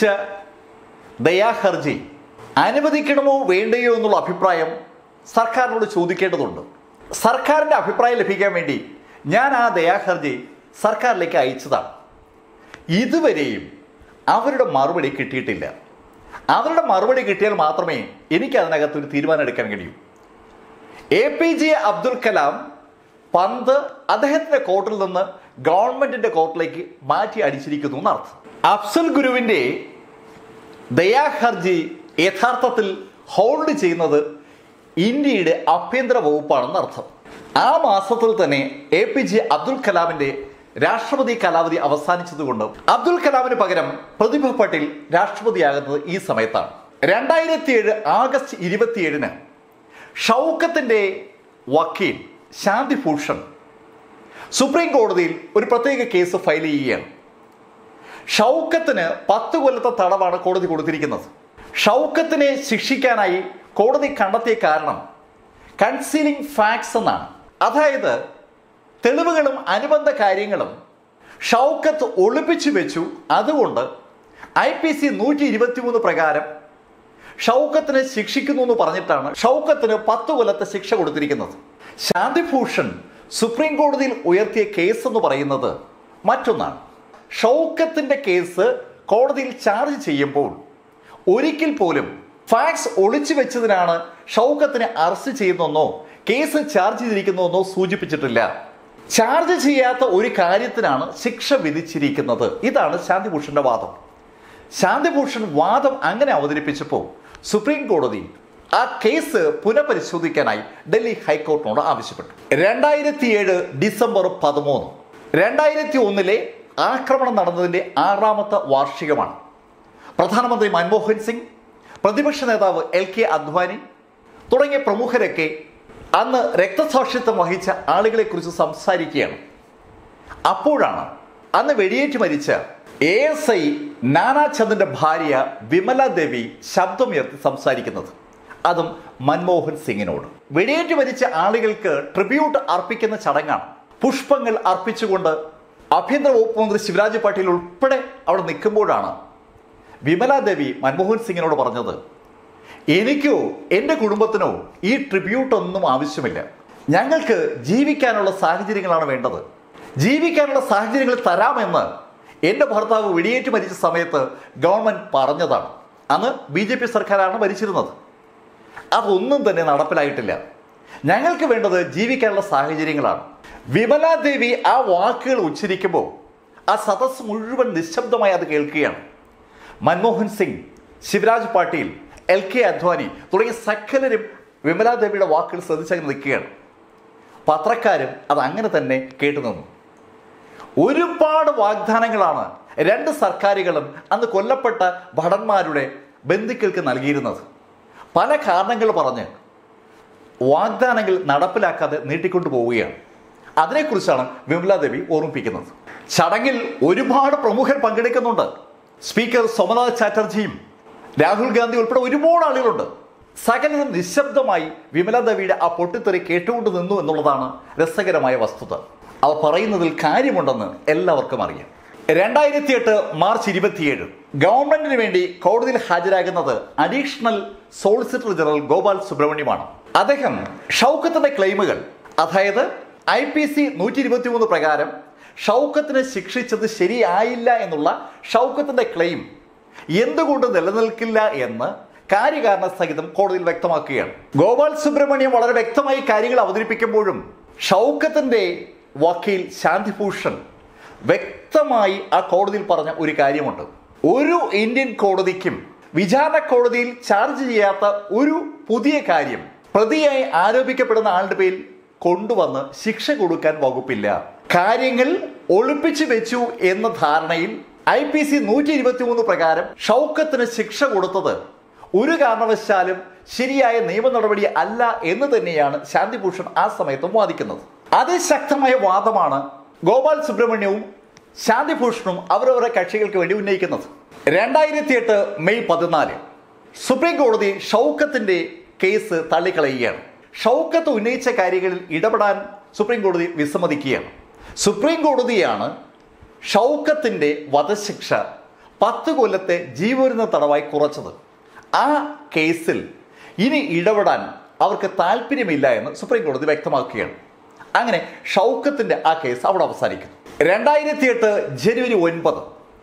ദയാഹർജി അനുവദിക്കണമോ വേണ്ടയോ എന്നുള്ള അഭിപ്രായം സർക്കാരിനോട് ചോദിക്കേണ്ടതുണ്ട്. സർക്കാരിന്റെ അഭിപ്രായം ലഭിക്കാൻ വേണ്ടി ഞാൻ ആ ദയാഹർജി സർക്കാരിലേക്ക് അയച്ചതാണ്. ഇതുവരെയും അവരുടെ മറുപടി കിട്ടിയിട്ടില്ല. അവരുടെ മറുപടി കിട്ടിയാൽ മാത്രമേ എനിക്ക് അതിനകത്ത് ഒരു തീരുമാനം എടുക്കാൻ കഴിയൂ. A P J Abdul Kalam പന്ത് അദ്ദേഹത്തിന്റെ കോർട്ടിൽ നിന്ന് ഗവൺമെന്റിന്റെ കോർട്ടിലേക്ക് മാറ്റി അടിച്ചിരിക്കുന്നു എന്നർത്ഥം. അഫ്സൽ ഗുരുവിന്റെ ദയാഹർജി യഥാർത്ഥത്തിൽ ഹോൾഡ് ചെയ്യുന്നത് ഇന്ത്യയുടെ ആഭ്യന്തര വകുപ്പാണെന്ന് അർത്ഥം. ആ മാസത്തിൽ തന്നെ എ പി ജെ അബ്ദുൽ കലാമിന്റെ രാഷ്ട്രപതി കാലാവധി അവസാനിച്ചതുകൊണ്ട് അബ്ദുൽ കലാമിന് പകരം പ്രതിഭ പട്ടേൽ രാഷ്ട്രപതിയാകുന്നത് ഈ സമയത്താണ്. രണ്ടായിരത്തി ഏഴ് ആഗസ്റ്റ് ഇരുപത്തിയേഴിന് ഷൗക്കത്തിന്റെ വക്കീൽ ശാന്തിഭൂഷൺ സുപ്രീം കോടതിയിൽ ഒരു പ്രത്യേക കേസ് ഫയൽ ചെയ്യുകയാണ്. ഷൗക്കത്തിന് പത്ത് കൊല്ലത്തെ തടവാണ് കോടതി കൊടുത്തിരിക്കുന്നത്. ഷൗക്കത്തിനെ ശിക്ഷിക്കാനായി കോടതി കണ്ടെത്തിയ കാരണം കൺസീലിംഗ് ഫാക്ട്സ് എന്നാണ്. അതായത് തെളിവുകളും അനുബന്ധ കാര്യങ്ങളും ഷൗക്കത്ത് ഒളിപ്പിച്ചു വെച്ചു. അതുകൊണ്ട് ഐ പി സി നൂറ്റി ഇരുപത്തി മൂന്ന് പ്രകാരം ഷൗക്കത്തിനെ ശിക്ഷിക്കുന്നു എന്ന് പറഞ്ഞിട്ടാണ് ഷൗക്കത്തിന് പത്ത് കൊല്ലത്തെ ശിക്ഷ കൊടുത്തിരിക്കുന്നത്. ശാന്തിഭൂഷൺ സുപ്രീം കോടതിയിൽ ഉയർത്തിയ കേസ് എന്ന് പറയുന്നത് മറ്റൊന്നാണ്. ഷൗക്കത്തിന്റെ കേസ് കോടതിയിൽ ചാർജ് ചെയ്യുമ്പോൾ ഒരിക്കൽ പോലും ഫാക്ട്സ് ഒളിച്ചു വെച്ചതിനാണ് ഷൗക്കത്തിനെ അറസ്റ്റ് ചെയ്യുന്നെന്നോ കേസ് ചാർജ് ചെയ്തിരിക്കുന്നുവെന്നോ സൂചിപ്പിച്ചിട്ടില്ല. ചാർജ് ചെയ്യാത്ത ഒരു കാര്യത്തിനാണ് ശിക്ഷ വിധിച്ചിരിക്കുന്നത്. ഇതാണ് ശാന്തിഭൂഷന്റെ വാദം. ശാന്തിഭൂഷൺ വാദം അങ്ങനെ അവതരിപ്പിച്ചപ്പോൾ സുപ്രീം കോടതി ആ കേസ് പുനഃപരിശോധിക്കാനായി ഡൽഹി ഹൈക്കോടതിയോട് ആവശ്യപ്പെട്ടു. രണ്ടായിരത്തി ഏഴ് ഡിസംബർ പതിമൂന്ന് രണ്ടായിരത്തി ഒന്നിലെ ആക്രമണം നടന്നതിന്റെ ആറാമത്തെ വാർഷികമാണ്. പ്രധാനമന്ത്രി മൻമോഹൻ സിംഗ്, പ്രതിപക്ഷ നേതാവ് എൽ കെ അദ്വാനി തുടങ്ങിയ പ്രമുഖരൊക്കെ അന്ന് രക്തസാക്ഷിത്വം വഹിച്ച ആളുകളെ കുറിച്ച് സംസാരിക്കുകയാണ്. അപ്പോഴാണ് അന്ന് വെടിയേറ്റ് മരിച്ച എ എസ് ഐ നാനാചന്ദിന്റെ ഭാര്യ വിമല ദേവി ശബ്ദമുയർത്തി സംസാരിക്കുന്നത്, അതും മൻമോഹൻ സിംഗിനോട്. വെടിയേറ്റ് മരിച്ച ആളുകൾക്ക് ട്രിബ്യൂട്ട് അർപ്പിക്കുന്ന ചടങ്ങാണ്. പുഷ്പങ്ങൾ അർപ്പിച്ചുകൊണ്ട് ആഭ്യന്തര വകുപ്പ് മന്ത്രി ശിവരാജ് പാട്ടീൽ ഉൾപ്പെടെ അവിടെ നിൽക്കുമ്പോഴാണ് വിമല ദേവി മൻമോഹൻ സിംഗിനോട് പറഞ്ഞത്, എനിക്കോ എൻ്റെ കുടുംബത്തിനോ ഈ ട്രിബ്യൂട്ട് ഒന്നും ആവശ്യമില്ല, ഞങ്ങൾക്ക് ജീവിക്കാനുള്ള സാഹചര്യങ്ങളാണ് വേണ്ടത്, ജീവിക്കാനുള്ള സാഹചര്യങ്ങൾ തരാമെന്ന് എൻ്റെ ഭർത്താവ് വെടിയേറ്റ് മരിച്ച സമയത്ത് ഗവൺമെൻറ് പറഞ്ഞതാണ്. അന്ന് ബി ജെ പി സർക്കാരാണ് ഭരിച്ചിരുന്നത്. അതൊന്നും തന്നെ നടപ്പിലായിട്ടില്ല. ഞങ്ങൾക്ക് വേണ്ടത് ജീവിക്കാനുള്ള സാഹചര്യങ്ങളാണ്. വിമല ദേവി ആ വാക്കുകൾ ഉച്ചരിക്കുമ്പോൾ ആ സദസ്സ് മുഴുവൻ നിശബ്ദമായി അത് കേൾക്കുകയാണ്. മൻമോഹൻ സിംഗ്, ശിവരാജ് പാട്ടീൽ, എൽ കെ അദ്വാനി തുടങ്ങിയ സകലരും വിമല ദേവിയുടെ വാക്കുകൾ ശ്രദ്ധിച്ചങ്ങനെ നിൽക്കുകയാണ്. പത്രക്കാരും അത് അങ്ങനെ തന്നെ കേട്ടു നിന്നു. ഒരുപാട് വാഗ്ദാനങ്ങളാണ് രണ്ട് സർക്കാരുകളും അന്ന് കൊല്ലപ്പെട്ട ഭടന്മാരുടെ ബന്ധുക്കൾക്ക് നൽകിയിരുന്നത്. പല കാരണങ്ങൾ പറഞ്ഞ് വാഗ്ദാനങ്ങൾ നടപ്പിലാക്കാതെ നീട്ടിക്കൊണ്ടു പോവുകയാണ്. അതിനെക്കുറിച്ചാണ് വിമല ദേവി ഓർമ്മിപ്പിക്കുന്നത്. ചടങ്ങിൽ ഒരുപാട് പ്രമുഖർ പങ്കെടുക്കുന്നുണ്ട്. സ്പീക്കർ സോമനാഥ് ചാറ്റർജിയും രാഹുൽ ഗാന്ധി ഉൾപ്പെടെ ഒരുപാട് ആളുകളുണ്ട്. സകലരും നിശബ്ദമായി വിമല ദേവിയുടെ ആ പൊട്ടിത്തെറി കേട്ടുകൊണ്ട് നിന്നു എന്നുള്ളതാണ് രസകരമായ വസ്തുത. അവർ പറയുന്നതിൽ കാര്യമുണ്ടെന്ന് എല്ലാവർക്കും അറിയാം. രണ്ടായിരത്തി എട്ട് മാർച്ച് ഇരുപത്തിയേഴ് ഗവൺമെന്റിന് വേണ്ടി കോടതിയിൽ ഹാജരാകുന്നത് അഡീഷണൽ സോളിസിറ്റർ ജനറൽ ഗോപാൽ സുബ്രഹ്മണ്യമാണ്. അദ്ദേഹം ഷൗക്കത്തിന്റെ ക്ലെയിമുകൾ, അതായത് ഐ പി സി നൂറ്റി ഇരുപത്തി മൂന്ന് പ്രകാരം ഷൗക്കത്തിനെ ശിക്ഷിച്ചത് ശരിയായില്ല എന്നുള്ള ഷൗക്കത്തിന്റെ ക്ലെയിം എന്തുകൊണ്ട് നിലനിൽക്കില്ല എന്ന് കാര്യകാരണ സഹിതം കോടതിയിൽ വ്യക്തമാക്കുകയാണ്. ഗോപാൽ സുബ്രഹ്മണ്യം വളരെ വ്യക്തമായി കാര്യങ്ങൾ അവതരിപ്പിക്കുമ്പോഴും ഷൗക്കത്തിന്റെ വക്കീൽ ശാന്തിഭൂഷൺ വ്യക്തമായി ആ കോടതിയിൽ പറഞ്ഞ ഒരു കാര്യമുണ്ട്. ഒരു ഇന്ത്യൻ കോടതിക്കും വിചാരണ കോടതിയിൽ ചാർജ് ചെയ്യാത്ത ഒരു പുതിയ കാര്യം പ്രതിയായി ആരോപിക്കപ്പെടുന്ന ആളുടെ പേരിൽ കൊണ്ടുവന്ന് ശിക്ഷ കൊടുക്കാൻ വകുപ്പില്ല. കാര്യങ്ങൾ ഒളിപ്പിച്ചു വെച്ചു എന്ന ധാരണയിൽ ഐ പി സി നൂറ്റി ഇരുപത്തി മൂന്ന് പ്രകാരം ഷൗക്കത്തിന് ശിക്ഷ കൊടുത്തത് ഒരു കാരണവശാലും ശരിയായ നിയമ നടപടി അല്ല എന്ന് തന്നെയാണ് ശാന്തിഭൂഷൺ ആ സമയത്തും വാദിക്കുന്നത്. അതിശക്തമായ വാദമാണ് ഗോപാൽ സുബ്രഹ്മണ്യവും ശാന്തിഭൂഷണും അവരവരുടെ കക്ഷികൾക്ക് വേണ്ടി ഉന്നയിക്കുന്നത്. രണ്ടായിരത്തി എട്ട് മെയ് പതിനാല് സുപ്രീം കോടതി ഷൗക്കത്തിന്റെ കേസ് തള്ളിക്കളയുകയാണ്. ഷൗക്കത്ത് ഉന്നയിച്ച കാര്യങ്ങളിൽ ഇടപെടാൻ സുപ്രീം കോടതി വിസമ്മതിക്കുകയാണ്. സുപ്രീം കോടതിയാണ് ഷൗക്കത്തിന്റെ വധശിക്ഷ പത്ത് കൊല്ലത്തെ ജീവപര്യന്ത തടവായി കുറച്ചത്. ആ കേസിൽ ഇനി ഇടപെടാൻ അവർക്ക് താല്പര്യമില്ല എന്ന് സുപ്രീം കോടതി വ്യക്തമാക്കുകയാണ്. അങ്ങനെ ഷൗക്കത്തിന്റെ ആ കേസ് അവിടെ അവസാനിക്കുന്നു. രണ്ടായിരത്തി എട്ട് ജനുവരി ഒൻപത്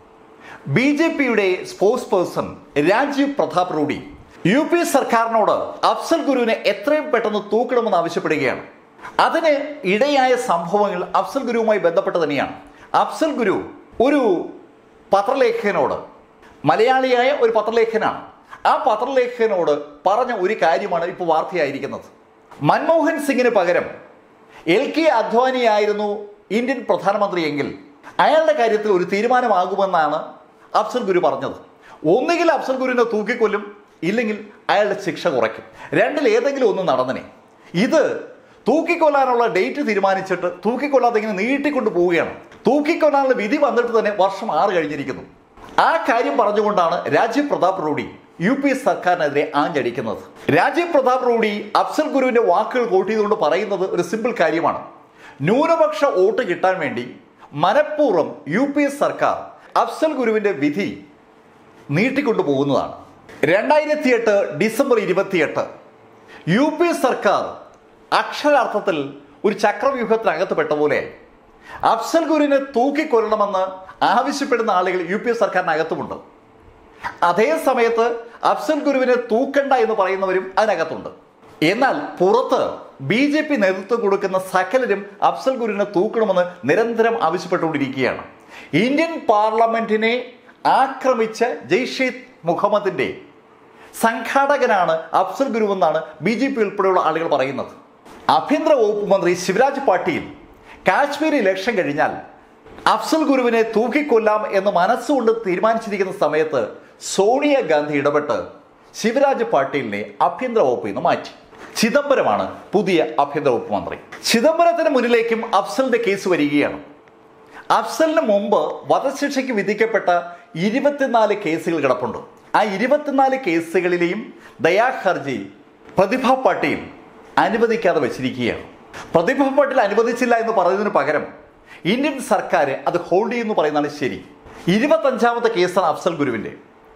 ബി ജെ പിയുടെ spokesperson Rajiv Pratap Rudy U P സർക്കാരിനോട് അഫ്സൽ ഗുരുവിനെ എത്രയും പെട്ടെന്ന് തൂക്കണമെന്ന് ആവശ്യപ്പെടുകയാണ്. അതിന് ഇടയായ സംഭവങ്ങൾ അഫ്സൽ ഗുരുവുമായി ബന്ധപ്പെട്ട് തന്നെയാണ്. അഫ്സൽ ഗുരു ഒരു പത്രലേഖകനോട്, മലയാളിയായ ഒരു പത്രലേഖനാണ്, ആ പത്രലേഖകനോട് പറഞ്ഞ ഒരു കാര്യമാണ് ഇപ്പോൾ വാർത്തയായിരിക്കുന്നത്. മൻമോഹൻ സിംഗിന് പകരം എൽ കെ അദ്വാനിയായിരുന്നു ഇന്ത്യൻ പ്രധാനമന്ത്രിയെങ്കിൽ അയാളുടെ കാര്യത്തിൽ ഒരു തീരുമാനമാകുമെന്നാണ് അഫ്സൽ ഗുരു പറഞ്ഞത്. ഒന്നുകിൽ അഫ്സൽ ഗുരുവിനെ തൂക്കിക്കൊല്ലും, ഇല്ലെങ്കിൽ അയാളുടെ ശിക്ഷ കുറയ്ക്കും. രണ്ടിൽ ഏതെങ്കിലും ഒന്ന് നടന്നനെ. ഇത് തൂക്കിക്കൊല്ലാനുള്ള ഡേറ്റ് തീരുമാനിച്ചിട്ട് തൂക്കിക്കൊല്ലാതെ ഇങ്ങനെ നീട്ടിക്കൊണ്ട് പോവുകയാണ്. തൂക്കിക്കൊല്ലാനുള്ള വിധി വന്നിട്ട് തന്നെ വർഷം ആറ് കഴിഞ്ഞിരിക്കുന്നു. ആ കാര്യം പറഞ്ഞുകൊണ്ടാണ് രാജീവ് പ്രതാപ് റൂഡി യു പി സർക്കാരിനെതിരെ ആഞ്ഞടിക്കുന്നത്. രാജീവ് പ്രതാപ് റൂഡി അഫ്സൽ ഗുരുവിന്റെ വാക്കുകൾ കോട്ട് ചെയ്തുകൊണ്ട് പറയുന്നത് ഒരു സിമ്പിൾ കാര്യമാണ്. ന്യൂനപക്ഷ വോട്ട് കിട്ടാൻ വേണ്ടി മനഃപൂർവ്വം യു പി സർക്കാർ അഫ്സൽ ഗുരുവിന്റെ വിധി നീട്ടിക്കൊണ്ടു പോകുന്നതാണ്. രണ്ടായിരത്തി എട്ട് ഡിസംബർ ഇരുപത്തിയെട്ട് യു പി സർക്കാർ അക്ഷരാർത്ഥത്തിൽ ഒരു ചക്രവ്യൂഹത്തിനകത്ത് പെട്ട പോലെയായി. അഫ്സൽ ഗുരുവിനെ തൂക്കിക്കൊല്ലണമെന്ന് ആവശ്യപ്പെടുന്ന ആളുകൾ യു പി സർക്കാരിനകത്തുമുണ്ട്. അതേ സമയത്ത് അഫ്സൽ ഗുരുവിനെ തൂക്കണ്ട എന്ന് പറയുന്നവരും അതിനകത്തുണ്ട്. എന്നാൽ പുറത്ത് ബി ജെ പി നേതൃത്വം കൊടുക്കുന്ന സകലരും അഫ്സൽ ഗുരുവിനെ തൂക്കണമെന്ന് നിരന്തരം ആവശ്യപ്പെട്ടുകൊണ്ടിരിക്കുകയാണ്. ഇന്ത്യൻ പാർലമെന്റിനെ ആക്രമിച്ച ജെയ്ഷെ മുഹമ്മദിന്റെ സംഘാടകനാണ് അഫ്സൽ ഗുരു എന്നാണ് ബി ജെ പി ഉൾപ്പെടെയുള്ള ആളുകൾ പറയുന്നത്. ആഭ്യന്തര വകുപ്പ് മന്ത്രി ശിവരാജ് പാട്ടീൽ കാശ്മീർ ഇലക്ഷൻ കഴിഞ്ഞാൽ അഫ്സൽ ഗുരുവിനെ തൂക്കിക്കൊല്ലാം എന്ന് മനസ്സുകൊണ്ട് തീരുമാനിച്ചിരിക്കുന്ന സമയത്ത് സോണിയ ഗാന്ധി ഇടപെട്ട് ശിവരാജ് പാട്ടീലിനെ ആഭ്യന്തര വകുപ്പിൽ നിന്ന് മാറ്റി. ചിദംബരമാണ് പുതിയ ആഭ്യന്തര വകുപ്പ് മന്ത്രി. ചിദംബരത്തിന് മുന്നിലേക്കും അഫ്സലിന്റെ കേസ് വരികയാണ്. അഫ്സലിന് മുമ്പ് വധശിക്ഷയ്ക്ക് വിധിക്കപ്പെട്ട ഇരുപത്തിനാല് കേസുകൾ കിടപ്പുണ്ട്. ആ ഇരുപത്തിനാല് കേസുകളിലെയും ദയാഹർജി പ്രതിഭ പാട്ടീൽ അനുവദിക്കാതെ വെച്ചിരിക്കുകയാണ്. പ്രതിഭ പാട്ടീൽ അനുവദിച്ചില്ല എന്ന് പറയുന്നതിന് പകരം ഇന്ത്യൻ സർക്കാർ അത് ഹോൾഡ് ചെയ്യുമെന്ന് പറയുന്നതാണ് ശരി. ഇരുപത്തഞ്ചാമത്തെ കേസാണ് അഫ്സൽ ഗുരുവിൻ്റെ.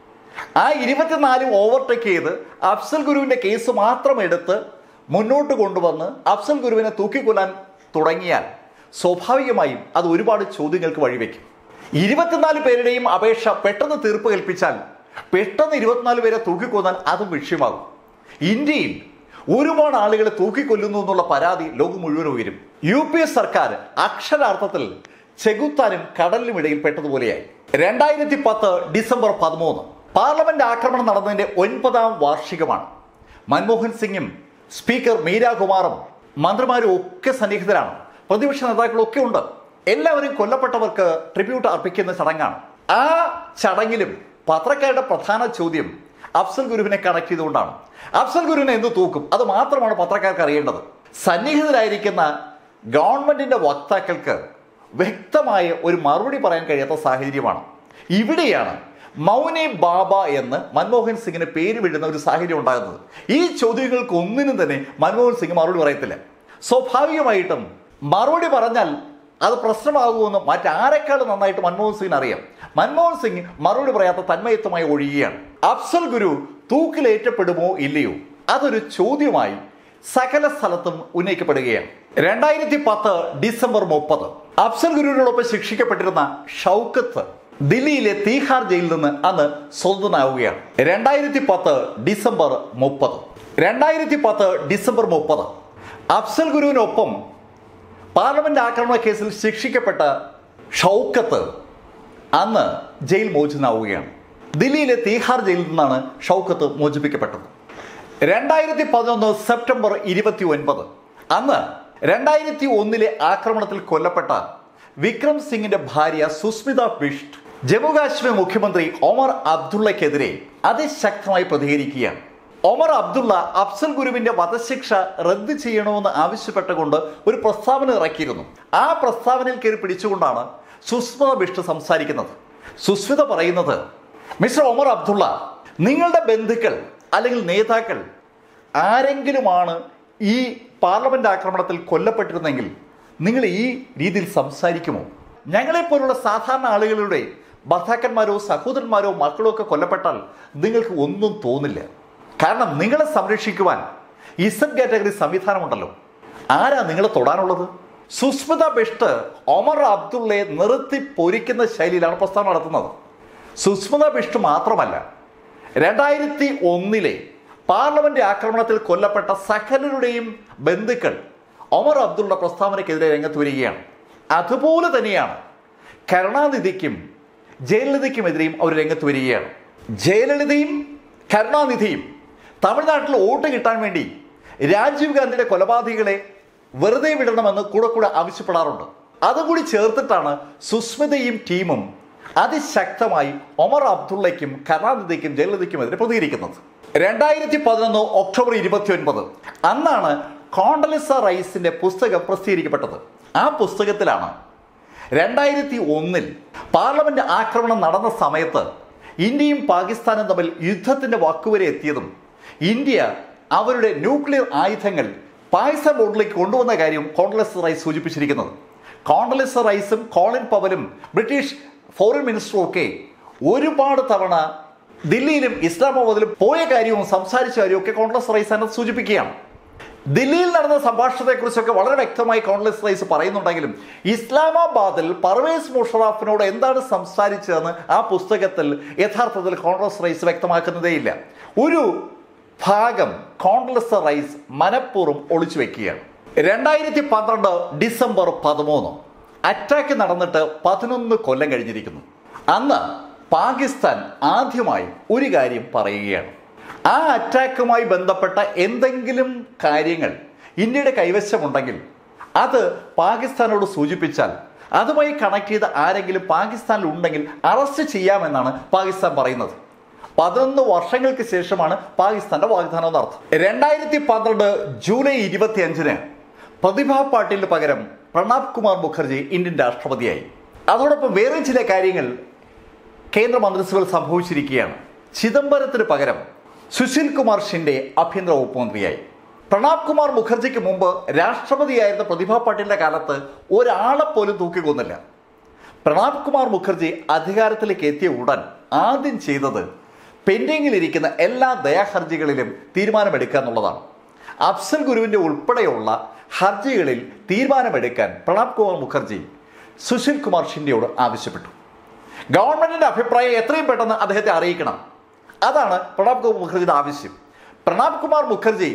ആ ഇരുപത്തിനാലും ഓവർടേക്ക് ചെയ്ത് അഫ്സൽ ഗുരുവിൻ്റെ കേസ് മാത്രം എടുത്ത് മുന്നോട്ട് കൊണ്ടുവന്ന് അഫ്സൽ ഗുരുവിനെ തൂക്കിക്കൊല്ലാൻ തുടങ്ങിയാൽ സ്വാഭാവികമായും അത് ഒരുപാട് ചോദ്യങ്ങൾക്ക് വഴിവെക്കും. ഇരുപത്തിനാല് പേരുടെയും അപേക്ഷ പെട്ടെന്ന് തീർപ്പ് കൽപ്പിച്ചാൽ പെട്ടെന്ന് ഇരുപത്തിനാല് പേരെ തൂക്കിക്കൊന്നാൽ അതും വിഷയമാകും. ഇന്ത്യയിൽ ഒരുപാട് ആളുകളെ തൂക്കിക്കൊല്ലുന്നു എന്നുള്ള പരാതി ലോകം മുഴുവൻ ഉയരും. യു പി എ സർക്കാർ അക്ഷരാർത്ഥത്തിൽ ചെകുത്താനും കടലിനും ഇടയിൽ പെട്ടതുപോലെയായി. രണ്ടായിരത്തി പത്ത് ഡിസംബർ പതിമൂന്ന് പാർലമെന്റ് ആക്രമണം നടന്നതിന്റെ ഒൻപതാം വാർഷികമാണ്. മൻമോഹൻ സിംഗും സ്പീക്കർ മീരാകുമാറും മന്ത്രിമാരും ഒക്കെ സന്നിഹിതരാണ്. പ്രതിപക്ഷ നേതാക്കളൊക്കെ ഉണ്ട്. എല്ലാവരും കൊല്ലപ്പെട്ടവർക്ക് ട്രിബ്യൂട്ട് അർപ്പിക്കുന്ന ചടങ്ങാണ്. ആ ചടങ്ങിലും പത്രക്കാരുടെ പ്രധാന ചോദ്യം അഫ്സൽ ഗുരുവിനെ കണക്ട് ചെയ്തുകൊണ്ടാണ്. അഫ്സൽ ഗുരുവിനെ എന്ത് തൂക്കും? അത് മാത്രമാണ് പത്രക്കാർക്ക് അറിയേണ്ടത്. സന്നിഹിതരായിരിക്കുന്ന ഗവൺമെന്റിന്റെ വക്താക്കൾക്ക് വ്യക്തമായ ഒരു മറുപടി പറയാൻ കഴിയാത്ത സാഹചര്യമാണ്. ഇവിടെയാണ് മൗനി ബാബ എന്ന് മൻമോഹൻ സിംഗിന് പേര് വിടുന്ന ഒരു സാഹചര്യം ഉണ്ടാകുന്നത്. ഈ ചോദ്യങ്ങൾക്ക് ഒന്നിനും തന്നെ മൻമോഹൻ സിംഗ് മറുപടി പറയത്തില്ല. സ്വാഭാവികമായിട്ടും മറുപടി പറഞ്ഞാൽ അത് പ്രശ്നമാകുമെന്ന് മറ്റാരെക്കാളും നന്നായിട്ട് മൻമോഹൻ സിംഗിന് അറിയാം. മൻമോഹൻ സിംഗ് മറുപടി പറയാത്ത തന്മയത്വമായി ഒഴിയുകയാണ്. അഫ്സൽ ഗുരു തൂക്കിലേറ്റപ്പെടുമോ ഇല്ലയോ അതൊരു ചോദ്യമായി സകല സ്ഥലത്തും ഉന്നയിക്കപ്പെടുകയാണ്. രണ്ടായിരത്തി പത്ത് ഡിസംബർ മുപ്പത് അഫ്സൽ ഗുരുവിനോടൊപ്പം ശിക്ഷിക്കപ്പെട്ടിരുന്ന ഷൗക്കത്ത് ദില്ലിയിലെ തീഹാർ ജയിലിൽ നിന്ന് അന്ന് സ്വതന്ത്രനാവുകയാണ്. രണ്ടായിരത്തി പത്ത് ഡിസംബർ മുപ്പത് രണ്ടായിരത്തി പത്ത് ഡിസംബർ മുപ്പത് അഫ്സൽ ഗുരുവിനൊപ്പം പാർലമെന്റ് ആക്രമണ കേസിൽ ശിക്ഷിക്കപ്പെട്ട ഷൗക്കത്ത് അന്ന് ജയിൽ മോചിതനാവുകയാണ്. ദില്ലിയിലെ തീഹാർ ജയിലിൽ നിന്നാണ് ഷൗക്കത്ത് മോചിപ്പിക്കപ്പെട്ടത്. രണ്ടായിരത്തി പതിനൊന്ന് സെപ്റ്റംബർ ഇരുപത്തി ഒൻപത് അന്ന് രണ്ടായിരത്തി ഒന്നിലെ ആക്രമണത്തിൽ കൊല്ലപ്പെട്ട വിക്രം സിംഗിന്റെ ഭാര്യ സുസ്മിത ബിഷ്ട് ജമ്മു കാശ്മീർ മുഖ്യമന്ത്രി ഒമർ അബ്ദുള്ളക്കെതിരെ അതിശക്തമായി പ്രതികരിക്കുകയാണ്. ഒമർ അബ്ദുള്ള അഫ്സൽ ഗുരുവിന്റെ വധശിക്ഷ റദ്ദ് ചെയ്യണമെന്ന് ആവശ്യപ്പെട്ടുകൊണ്ട് ഒരു പ്രസ്താവന ഇറക്കിയിരുന്നു. ആ പ്രസ്താവനയിൽ കയറി പിടിച്ചുകൊണ്ടാണ് സുസ്മിത ബിഷ്ട് സംസാരിക്കുന്നത്. സുസ്മിത പറയുന്നത്, മിസ്റ്റർ ഒമർ അബ്ദുള്ള, നിങ്ങളുടെ ബന്ധുക്കൾ അല്ലെങ്കിൽ നേതാക്കൾ ആരെങ്കിലുമാണ് ഈ പാർലമെന്റ് ആക്രമണത്തിൽ കൊല്ലപ്പെട്ടിരുന്നെങ്കിൽ നിങ്ങൾ ഈ രീതിയിൽ സംസാരിക്കുമോ? ഞങ്ങളെപ്പോലുള്ള സാധാരണ ആളുകളുടെ ഭർത്താക്കന്മാരോ സഹോദരന്മാരോ മക്കളോ ഒക്കെ കൊല്ലപ്പെട്ടാൽ നിങ്ങൾക്ക് ഒന്നും തോന്നില്ല. കാരണം നിങ്ങളെ സംരക്ഷിക്കുവാൻ ഇസഡ് കാറ്റഗറി സംവിധാനമുണ്ടല്ലോ. ആരാ നിങ്ങളെ തൊടാനുള്ളത്? സുസ്മിത ബിഷ്ട് ഒമർ അബ്ദുള്ളയെ നിർത്തി പൊരിക്കുന്ന ശൈലിയിലാണ് പ്രസ്താവന നടത്തുന്നത്. സുസ്മിത ബിഷ്ട് മാത്രമല്ല, രണ്ടായിരത്തി ഒന്നിലെ പാർലമെന്റ് ആക്രമണത്തിൽ കൊല്ലപ്പെട്ട സകലരുടെയും ബന്ധുക്കൾ ഒമർ അബ്ദുള്ള പ്രസ്താവനയ്ക്കെതിരെ രംഗത്ത് വരികയാണ്. അതുപോലെ തന്നെയാണ് കരുണാനിധിക്കും ജയലളിതയ്ക്കുമെതിരെയും അവർ രംഗത്ത് വരികയാണ്. ജയലളിതയും കരുണാനിധിയും തമിഴ്നാട്ടിൽ വോട്ട് കിട്ടാൻ വേണ്ടി രാജീവ് ഗാന്ധിയുടെ കൊലപാതകികളെ വെറുതെ വിടണമെന്ന് കൂടെ കൂടെ ആവശ്യപ്പെടാറുണ്ട്. അതുകൂടി ചേർത്തിട്ടാണ് സുസ്മിതയും ടീമും അതിശക്തമായി ഒമർ അബ്ദുള്ളയ്ക്കും കരുണാനിധിക്കും ജയലളിതയ്ക്കുമെതിരെ പ്രതികരിക്കുന്നത്. രണ്ടായിരത്തി പതിനൊന്ന് ഒക്ടോബർ ഇരുപത്തി ഒൻപത് അന്നാണ് കോണ്ടലിസ റൈസിന്റെ പുസ്തകം പ്രസിദ്ധീകരിക്കപ്പെട്ടത്. ആ പുസ്തകത്തിലാണ് രണ്ടായിരത്തി ഒന്നിൽ പാർലമെന്റ് ആക്രമണം നടന്ന സമയത്ത് ഇന്ത്യയും പാകിസ്ഥാനും തമ്മിൽ യുദ്ധത്തിന്റെ വാക്കുവരെ എത്തിയതും ഇന്ത്യ അവരുടെ ന്യൂക്ലിയർ ആയുധങ്ങൾ പാകിസ്ഥാൻ ബോർഡിലേക്ക് കൊണ്ടുവന്ന കാര്യം കോണ്ടലിസ റൈസ് സൂചിപ്പിച്ചിരിക്കുന്നത്. കോണ്ടലിസ റൈസും കോളിൻ പവലും ബ്രിട്ടീഷ് ഫോറിൻ മിനിസ്റ്ററും ഒക്കെ ഒരുപാട് തവണ ദില്ലിയിലും ഇസ്ലാമാബാദിലും പോയ കാര്യവും സംസാരിച്ച കാര്യവും ഒക്കെ കോണ്ടലിസ റൈസ് അതിനകത്ത് സൂചിപ്പിക്കുകയാണ്. ദില്ലിയിൽ നടന്ന സംഭാഷണത്തെക്കുറിച്ചൊക്കെ വളരെ വ്യക്തമായി കോണ്ടലിസ റൈസ് പറയുന്നുണ്ടെങ്കിലും ഇസ്ലാമാബാദിൽ പർവേസ് മുഷറാഫിനോട് എന്താണ് സംസാരിച്ചതെന്ന് ആ പുസ്തകത്തിൽ യഥാർത്ഥത്തിൽ കോണ്ടലിസ റൈസ് വ്യക്തമാക്കുന്നതേയില്ല. ഒരു ഭാഗം കോണ്ടലിസ റൈസ് മനഃപൂർവ്വം ഒളിച്ചു വെക്കുകയാണ്. രണ്ടായിരത്തി പന്ത്രണ്ട് ഡിസംബർ പതിമൂന്ന് അറ്റാക്ക് നടന്നിട്ട് പതിനൊന്ന് കൊല്ലം കഴിഞ്ഞിരിക്കുന്നു. അന്ന് പാകിസ്ഥാൻ ആദ്യമായി ഒരു കാര്യം പറയുകയാണ്. ആ അറ്റാക്കുമായി ബന്ധപ്പെട്ട എന്തെങ്കിലും കാര്യങ്ങൾ ഇന്ത്യയുടെ കൈവശമുണ്ടെങ്കിൽ അത് പാകിസ്ഥാനോട് സൂചിപ്പിച്ചാൽ അതുമായി കണക്ട് ചെയ്ത ആരെങ്കിലും പാകിസ്ഥാനിൽ ഉണ്ടെങ്കിൽ അറസ്റ്റ് ചെയ്യാമെന്നാണ് പാകിസ്ഥാൻ പറയുന്നത്. പതിനൊന്ന് വർഷങ്ങൾക്ക് ശേഷമാണ് പാകിസ്ഥാന്റെ വാഗ്ദാനം എന്നർത്ഥം. രണ്ടായിരത്തി പന്ത്രണ്ട് ജൂലൈ ഇരുപത്തി അഞ്ചിന് പ്രതിഭ പാട്ടീലിന് പകരം പ്രണബ് കുമാർ മുഖർജി ഇന്ത്യൻ രാഷ്ട്രപതിയായി. അതോടൊപ്പം വേറെ ചില കാര്യങ്ങൾ കേന്ദ്ര മന്ത്രിസഭയിൽ സംഭവിച്ചിരിക്കുകയാണ്. ചിദംബരത്തിന് പകരം സുശീൽ കുമാർ ഷിൻഡെ ആഭ്യന്തര വകുപ്പ് മന്ത്രിയായി. പ്രണബ് കുമാർ മുഖർജിക്ക് മുമ്പ് രാഷ്ട്രപതിയായിരുന്ന പ്രതിഭ പാട്ടീലിന്റെ കാലത്ത് ഒരാളെ പോലും തൂക്കിക്കൊന്നില്ല. പ്രണബ് കുമാർ മുഖർജി അധികാരത്തിലേക്ക് എത്തിയ ഉടൻ ആദ്യം ചെയ്തത് പെൻഡിങ്ങിലിരിക്കുന്ന എല്ലാ ദയാഹർജികളിലും തീരുമാനമെടുക്കുക എന്നുള്ളതാണ്. അഫ്സൽ ഗുരുവിന്റെ ഉൾപ്പെടെയുള്ള ഹർജികളിൽ തീരുമാനമെടുക്കാൻ പ്രണബ് കുമാർ മുഖർജി സുശീൽ കുമാർ ഷിൻഡെയോട് ആവശ്യപ്പെട്ടു. ഗവൺമെന്റിന്റെ അഭിപ്രായം എത്രയും പെട്ടെന്ന് അദ്ദേഹത്തെ അറിയിക്കണം. അതാണ് പ്രണബ് കുമാർ മുഖർജിയുടെ ആവശ്യം. പ്രണബ് കുമാർ മുഖർജി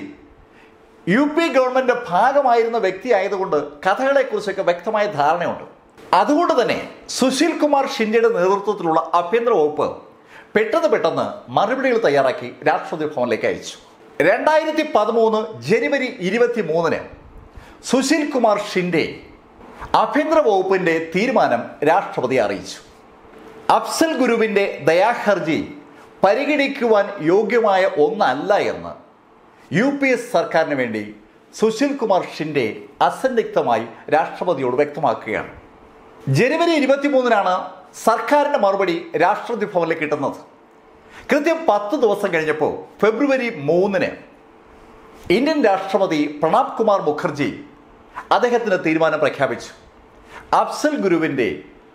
യു പി ഗവൺമെന്റിന്റെ ഭാഗമായിരുന്ന വ്യക്തി ആയതുകൊണ്ട് കഥകളെക്കുറിച്ചൊക്കെ വ്യക്തമായ ധാരണയുണ്ട്. അതുകൊണ്ട് തന്നെ സുശീൽ കുമാർ ഷിൻഡെയുടെ നേതൃത്വത്തിലുള്ള ആഭ്യന്തര വകുപ്പ് പെട്ടെന്ന് പെട്ടെന്ന് മറുപടികൾ തയ്യാറാക്കി രാഷ്ട്രപതി ഭവനിലേക്ക് അയച്ചു. രണ്ടായിരത്തി പതിമൂന്ന് ജനുവരി ഇരുപത്തി മൂന്നിന് സുശീൽ കുമാർ ഷിൻഡെ ആഭ്യന്തര വകുപ്പിന്റെ തീരുമാനം രാഷ്ട്രപതി അറിയിച്ചു. അഫ്സൽ ഗുരുവിന്റെ ദയാഹർജി പരിഗണിക്കുവാൻ യോഗ്യമായ ഒന്നല്ല എന്ന് യു പി എസ് സർക്കാരിന് വേണ്ടി സുശീൽ കുമാർ ഷിൻഡെ അസന്നിഗ്ധമായി രാഷ്ട്രപതിയോട് വ്യക്തമാക്കുകയാണ്. ജനുവരി ഇരുപത്തി മൂന്നിനാണ് സർക്കാരിന്റെ മറുപടി രാഷ്ട്രപതി ഭവനിൽ കിട്ടുന്നത്. കൃത്യം പത്ത് ദിവസം കഴിഞ്ഞപ്പോൾ ഫെബ്രുവരി മൂന്നിന് ഇന്ത്യൻ രാഷ്ട്രപതി പ്രണബ് കുമാർ മുഖർജി അദ്ദേഹത്തിന്റെ തീരുമാനം പ്രഖ്യാപിച്ചു. അഫ്സൽ ഗുരുവിന്റെ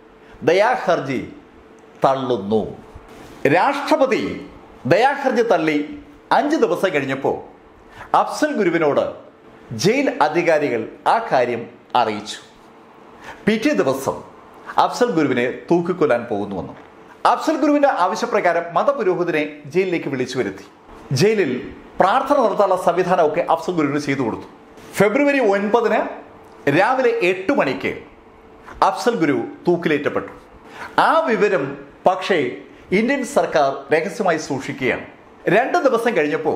ദയാഹർജി തള്ളുന്നു. രാഷ്ട്രപതി ദയാഹർജി തള്ളി അഞ്ച് ദിവസം കഴിഞ്ഞപ്പോൾ അഫ്സൽ ഗുരുവിനോട് ജയിൽ അധികാരികൾ ആ കാര്യം അറിയിച്ചു. പിറ്റേ ദിവസം അഫ്സൽ ഗുരുവിനെ തൂക്കിക്കൊല്ലാൻ പോകുന്നുവെന്നും അഫ്സൽ ഗുരുവിന്റെ ആവശ്യപ്രകാരം മതപുരോഹിതനെ ജയിലിലേക്ക് വിളിച്ചു വരുത്തി. ജയിലിൽ പ്രാർത്ഥന നടത്താനുള്ള സംവിധാനമൊക്കെ അഫ്സൽ ഗുരുവിന് ചെയ്തു കൊടുത്തു. ഫെബ്രുവരി ഒൻപതിന് രാവിലെ എട്ട് മണിക്ക് അഫ്സൽ ഗുരു തൂക്കിലേറ്റപ്പെട്ടു. ആ വിവരം പക്ഷേ ഇന്ത്യൻ സർക്കാർ രഹസ്യമായി സൂക്ഷിക്കുകയാണ്. രണ്ട് ദിവസം കഴിഞ്ഞപ്പോൾ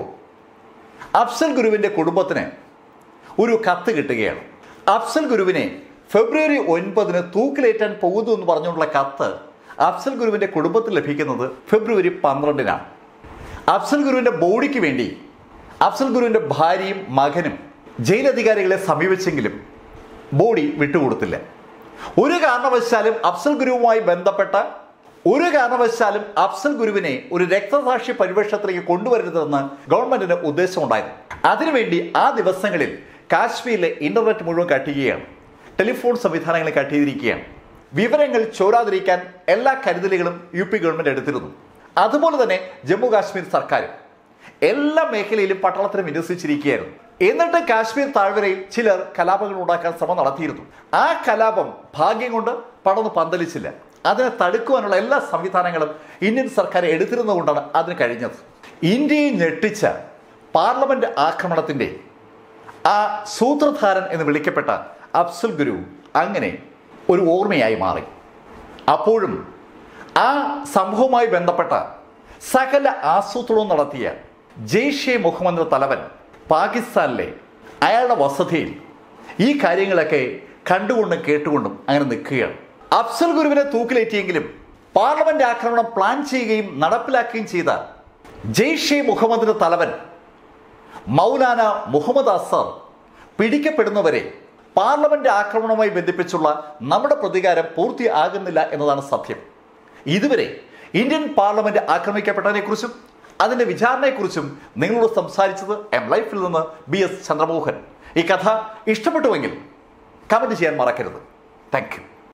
അഫ്സൽ ഗുരുവിന്റെ കുടുംബത്തിന് ഒരു കത്ത് കിട്ടുകയാണ്. അഫ്സൽ ഗുരുവിനെ ഫെബ്രുവരി ഒൻപതിന് തൂക്കിലേറ്റാൻ പോകുന്നു എന്ന് പറഞ്ഞുകൊണ്ടുള്ള കത്ത് അഫ്സൽ ഗുരുവിന്റെ കുടുംബത്തിന് ലഭിക്കുന്നത് ഫെബ്രുവരി പന്ത്രണ്ടിനാണ്. അഫ്സൽ ഗുരുവിന്റെ ബോഡിക്ക് വേണ്ടി അഫ്സൽ ഗുരുവിന്റെ ഭാര്യയും മകനും ജയിലധികാരികളെ സമീപിച്ചെങ്കിലും ബോഡി വിട്ടുകൊടുത്തില്ല. ഒരു കാരണവശാലും അഫ്സൽ ഗുരുവുമായി ബന്ധപ്പെട്ട ഒരു കാരണവശാലും അഫ്സൽ ഗുരുവിനെ ഒരു രക്തസാക്ഷി പരിവേഷത്തിലേക്ക് കൊണ്ടുവരരുതെന്ന് ഗവൺമെന്റിന് ഉദ്ദേശമുണ്ടായിരുന്നു. അതിനുവേണ്ടി ആ ദിവസങ്ങളിൽ കാശ്മീരിലെ ഇന്റർനെറ്റ് മുഴുവൻ കട്ട് ചെയ്യുകയാണ്. ടെലിഫോൺ സംവിധാനങ്ങൾ കട്ട് ചെയ്തിരിക്കുകയാണ്. വിവരങ്ങൾ ചോരാതിരിക്കാൻ എല്ലാ കരുതലുകളും യു പി ഗവൺമെന്റ് എടുത്തിരുന്നു. അതുപോലെ തന്നെ ജമ്മു കാശ്മീർ സർക്കാർ എല്ലാ മേഖലയിലും പട്ടാളത്തിന് വിന്യസിച്ചിരിക്കുകയായിരുന്നു. എന്നിട്ട് കാശ്മീർ താഴ്വരയിൽ ചിലർ കലാപങ്ങൾ ഉണ്ടാക്കാൻ ശ്രമം നടത്തിയിരുന്നു. ആ കലാപം ഭാഗ്യം കൊണ്ട് പടർന്ന് പന്തലിച്ചില്ല. അതിനെ തടുക്കുവാനുള്ള എല്ലാ സംവിധാനങ്ങളും ഇന്ത്യൻ സർക്കാർ എടുത്തിരുന്നതുകൊണ്ടാണ് അതിന് കഴിഞ്ഞത്. ഇന്ത്യയെ ഞെട്ടിച്ച പാർലമെന്റ് ആക്രമണത്തിന്റെ ആ സൂത്രധാരൻ എന്ന് വിളിക്കപ്പെട്ട അഫ്സൽ ഗുരു അങ്ങനെ ഒരു ഓർമ്മയായി മാറി. അപ്പോഴും ആ സംഭവവുമായി ബന്ധപ്പെട്ട സകല ആസൂത്രണവും നടത്തിയ ജെയ്ഷെ മുഹമ്മദ് തലവൻ പാകിസ്ഥാനിലെ അയാളുടെ വസതിയിൽ ഈ കാര്യങ്ങളൊക്കെ കണ്ടുകൊണ്ടും കേട്ടുകൊണ്ടും അങ്ങനെ നിൽക്കുകയാണ്. അഫ്സൽ ഗുരുവിനെ തൂക്കിലേറ്റിയെങ്കിലും പാർലമെന്റ് ആക്രമണം പ്ലാൻ ചെയ്യുകയും നടപ്പിലാക്കുകയും ചെയ്ത ജെയ്ഷെ മുഹമ്മദിന്റെ തലവൻ മൗലാന മുഹമ്മദ് അസർ പിടിക്കപ്പെടുന്നവരെ പാർലമെന്റ് ആക്രമണവുമായി ബന്ധിപ്പിച്ചുള്ള നമ്മുടെ പ്രതികാരം പൂർത്തിയാകുന്നില്ല എന്നതാണ് സത്യം. ഇതുവരെ ഇന്ത്യൻ പാർലമെന്റ് ആക്രമിക്കപ്പെട്ടതിനെക്കുറിച്ചും അതിന്റെ വിചാരണയെക്കുറിച്ചും നിങ്ങളോട് സംസാരിച്ചത് എം ലൈഫിൽ നിന്ന് ബി എസ് ചന്ദ്രമോഹൻ. ഈ കഥ ഇഷ്ടപ്പെട്ടുവെങ്കിൽ കമന്റ് ചെയ്യാൻ മറക്കരുത്. Thank U.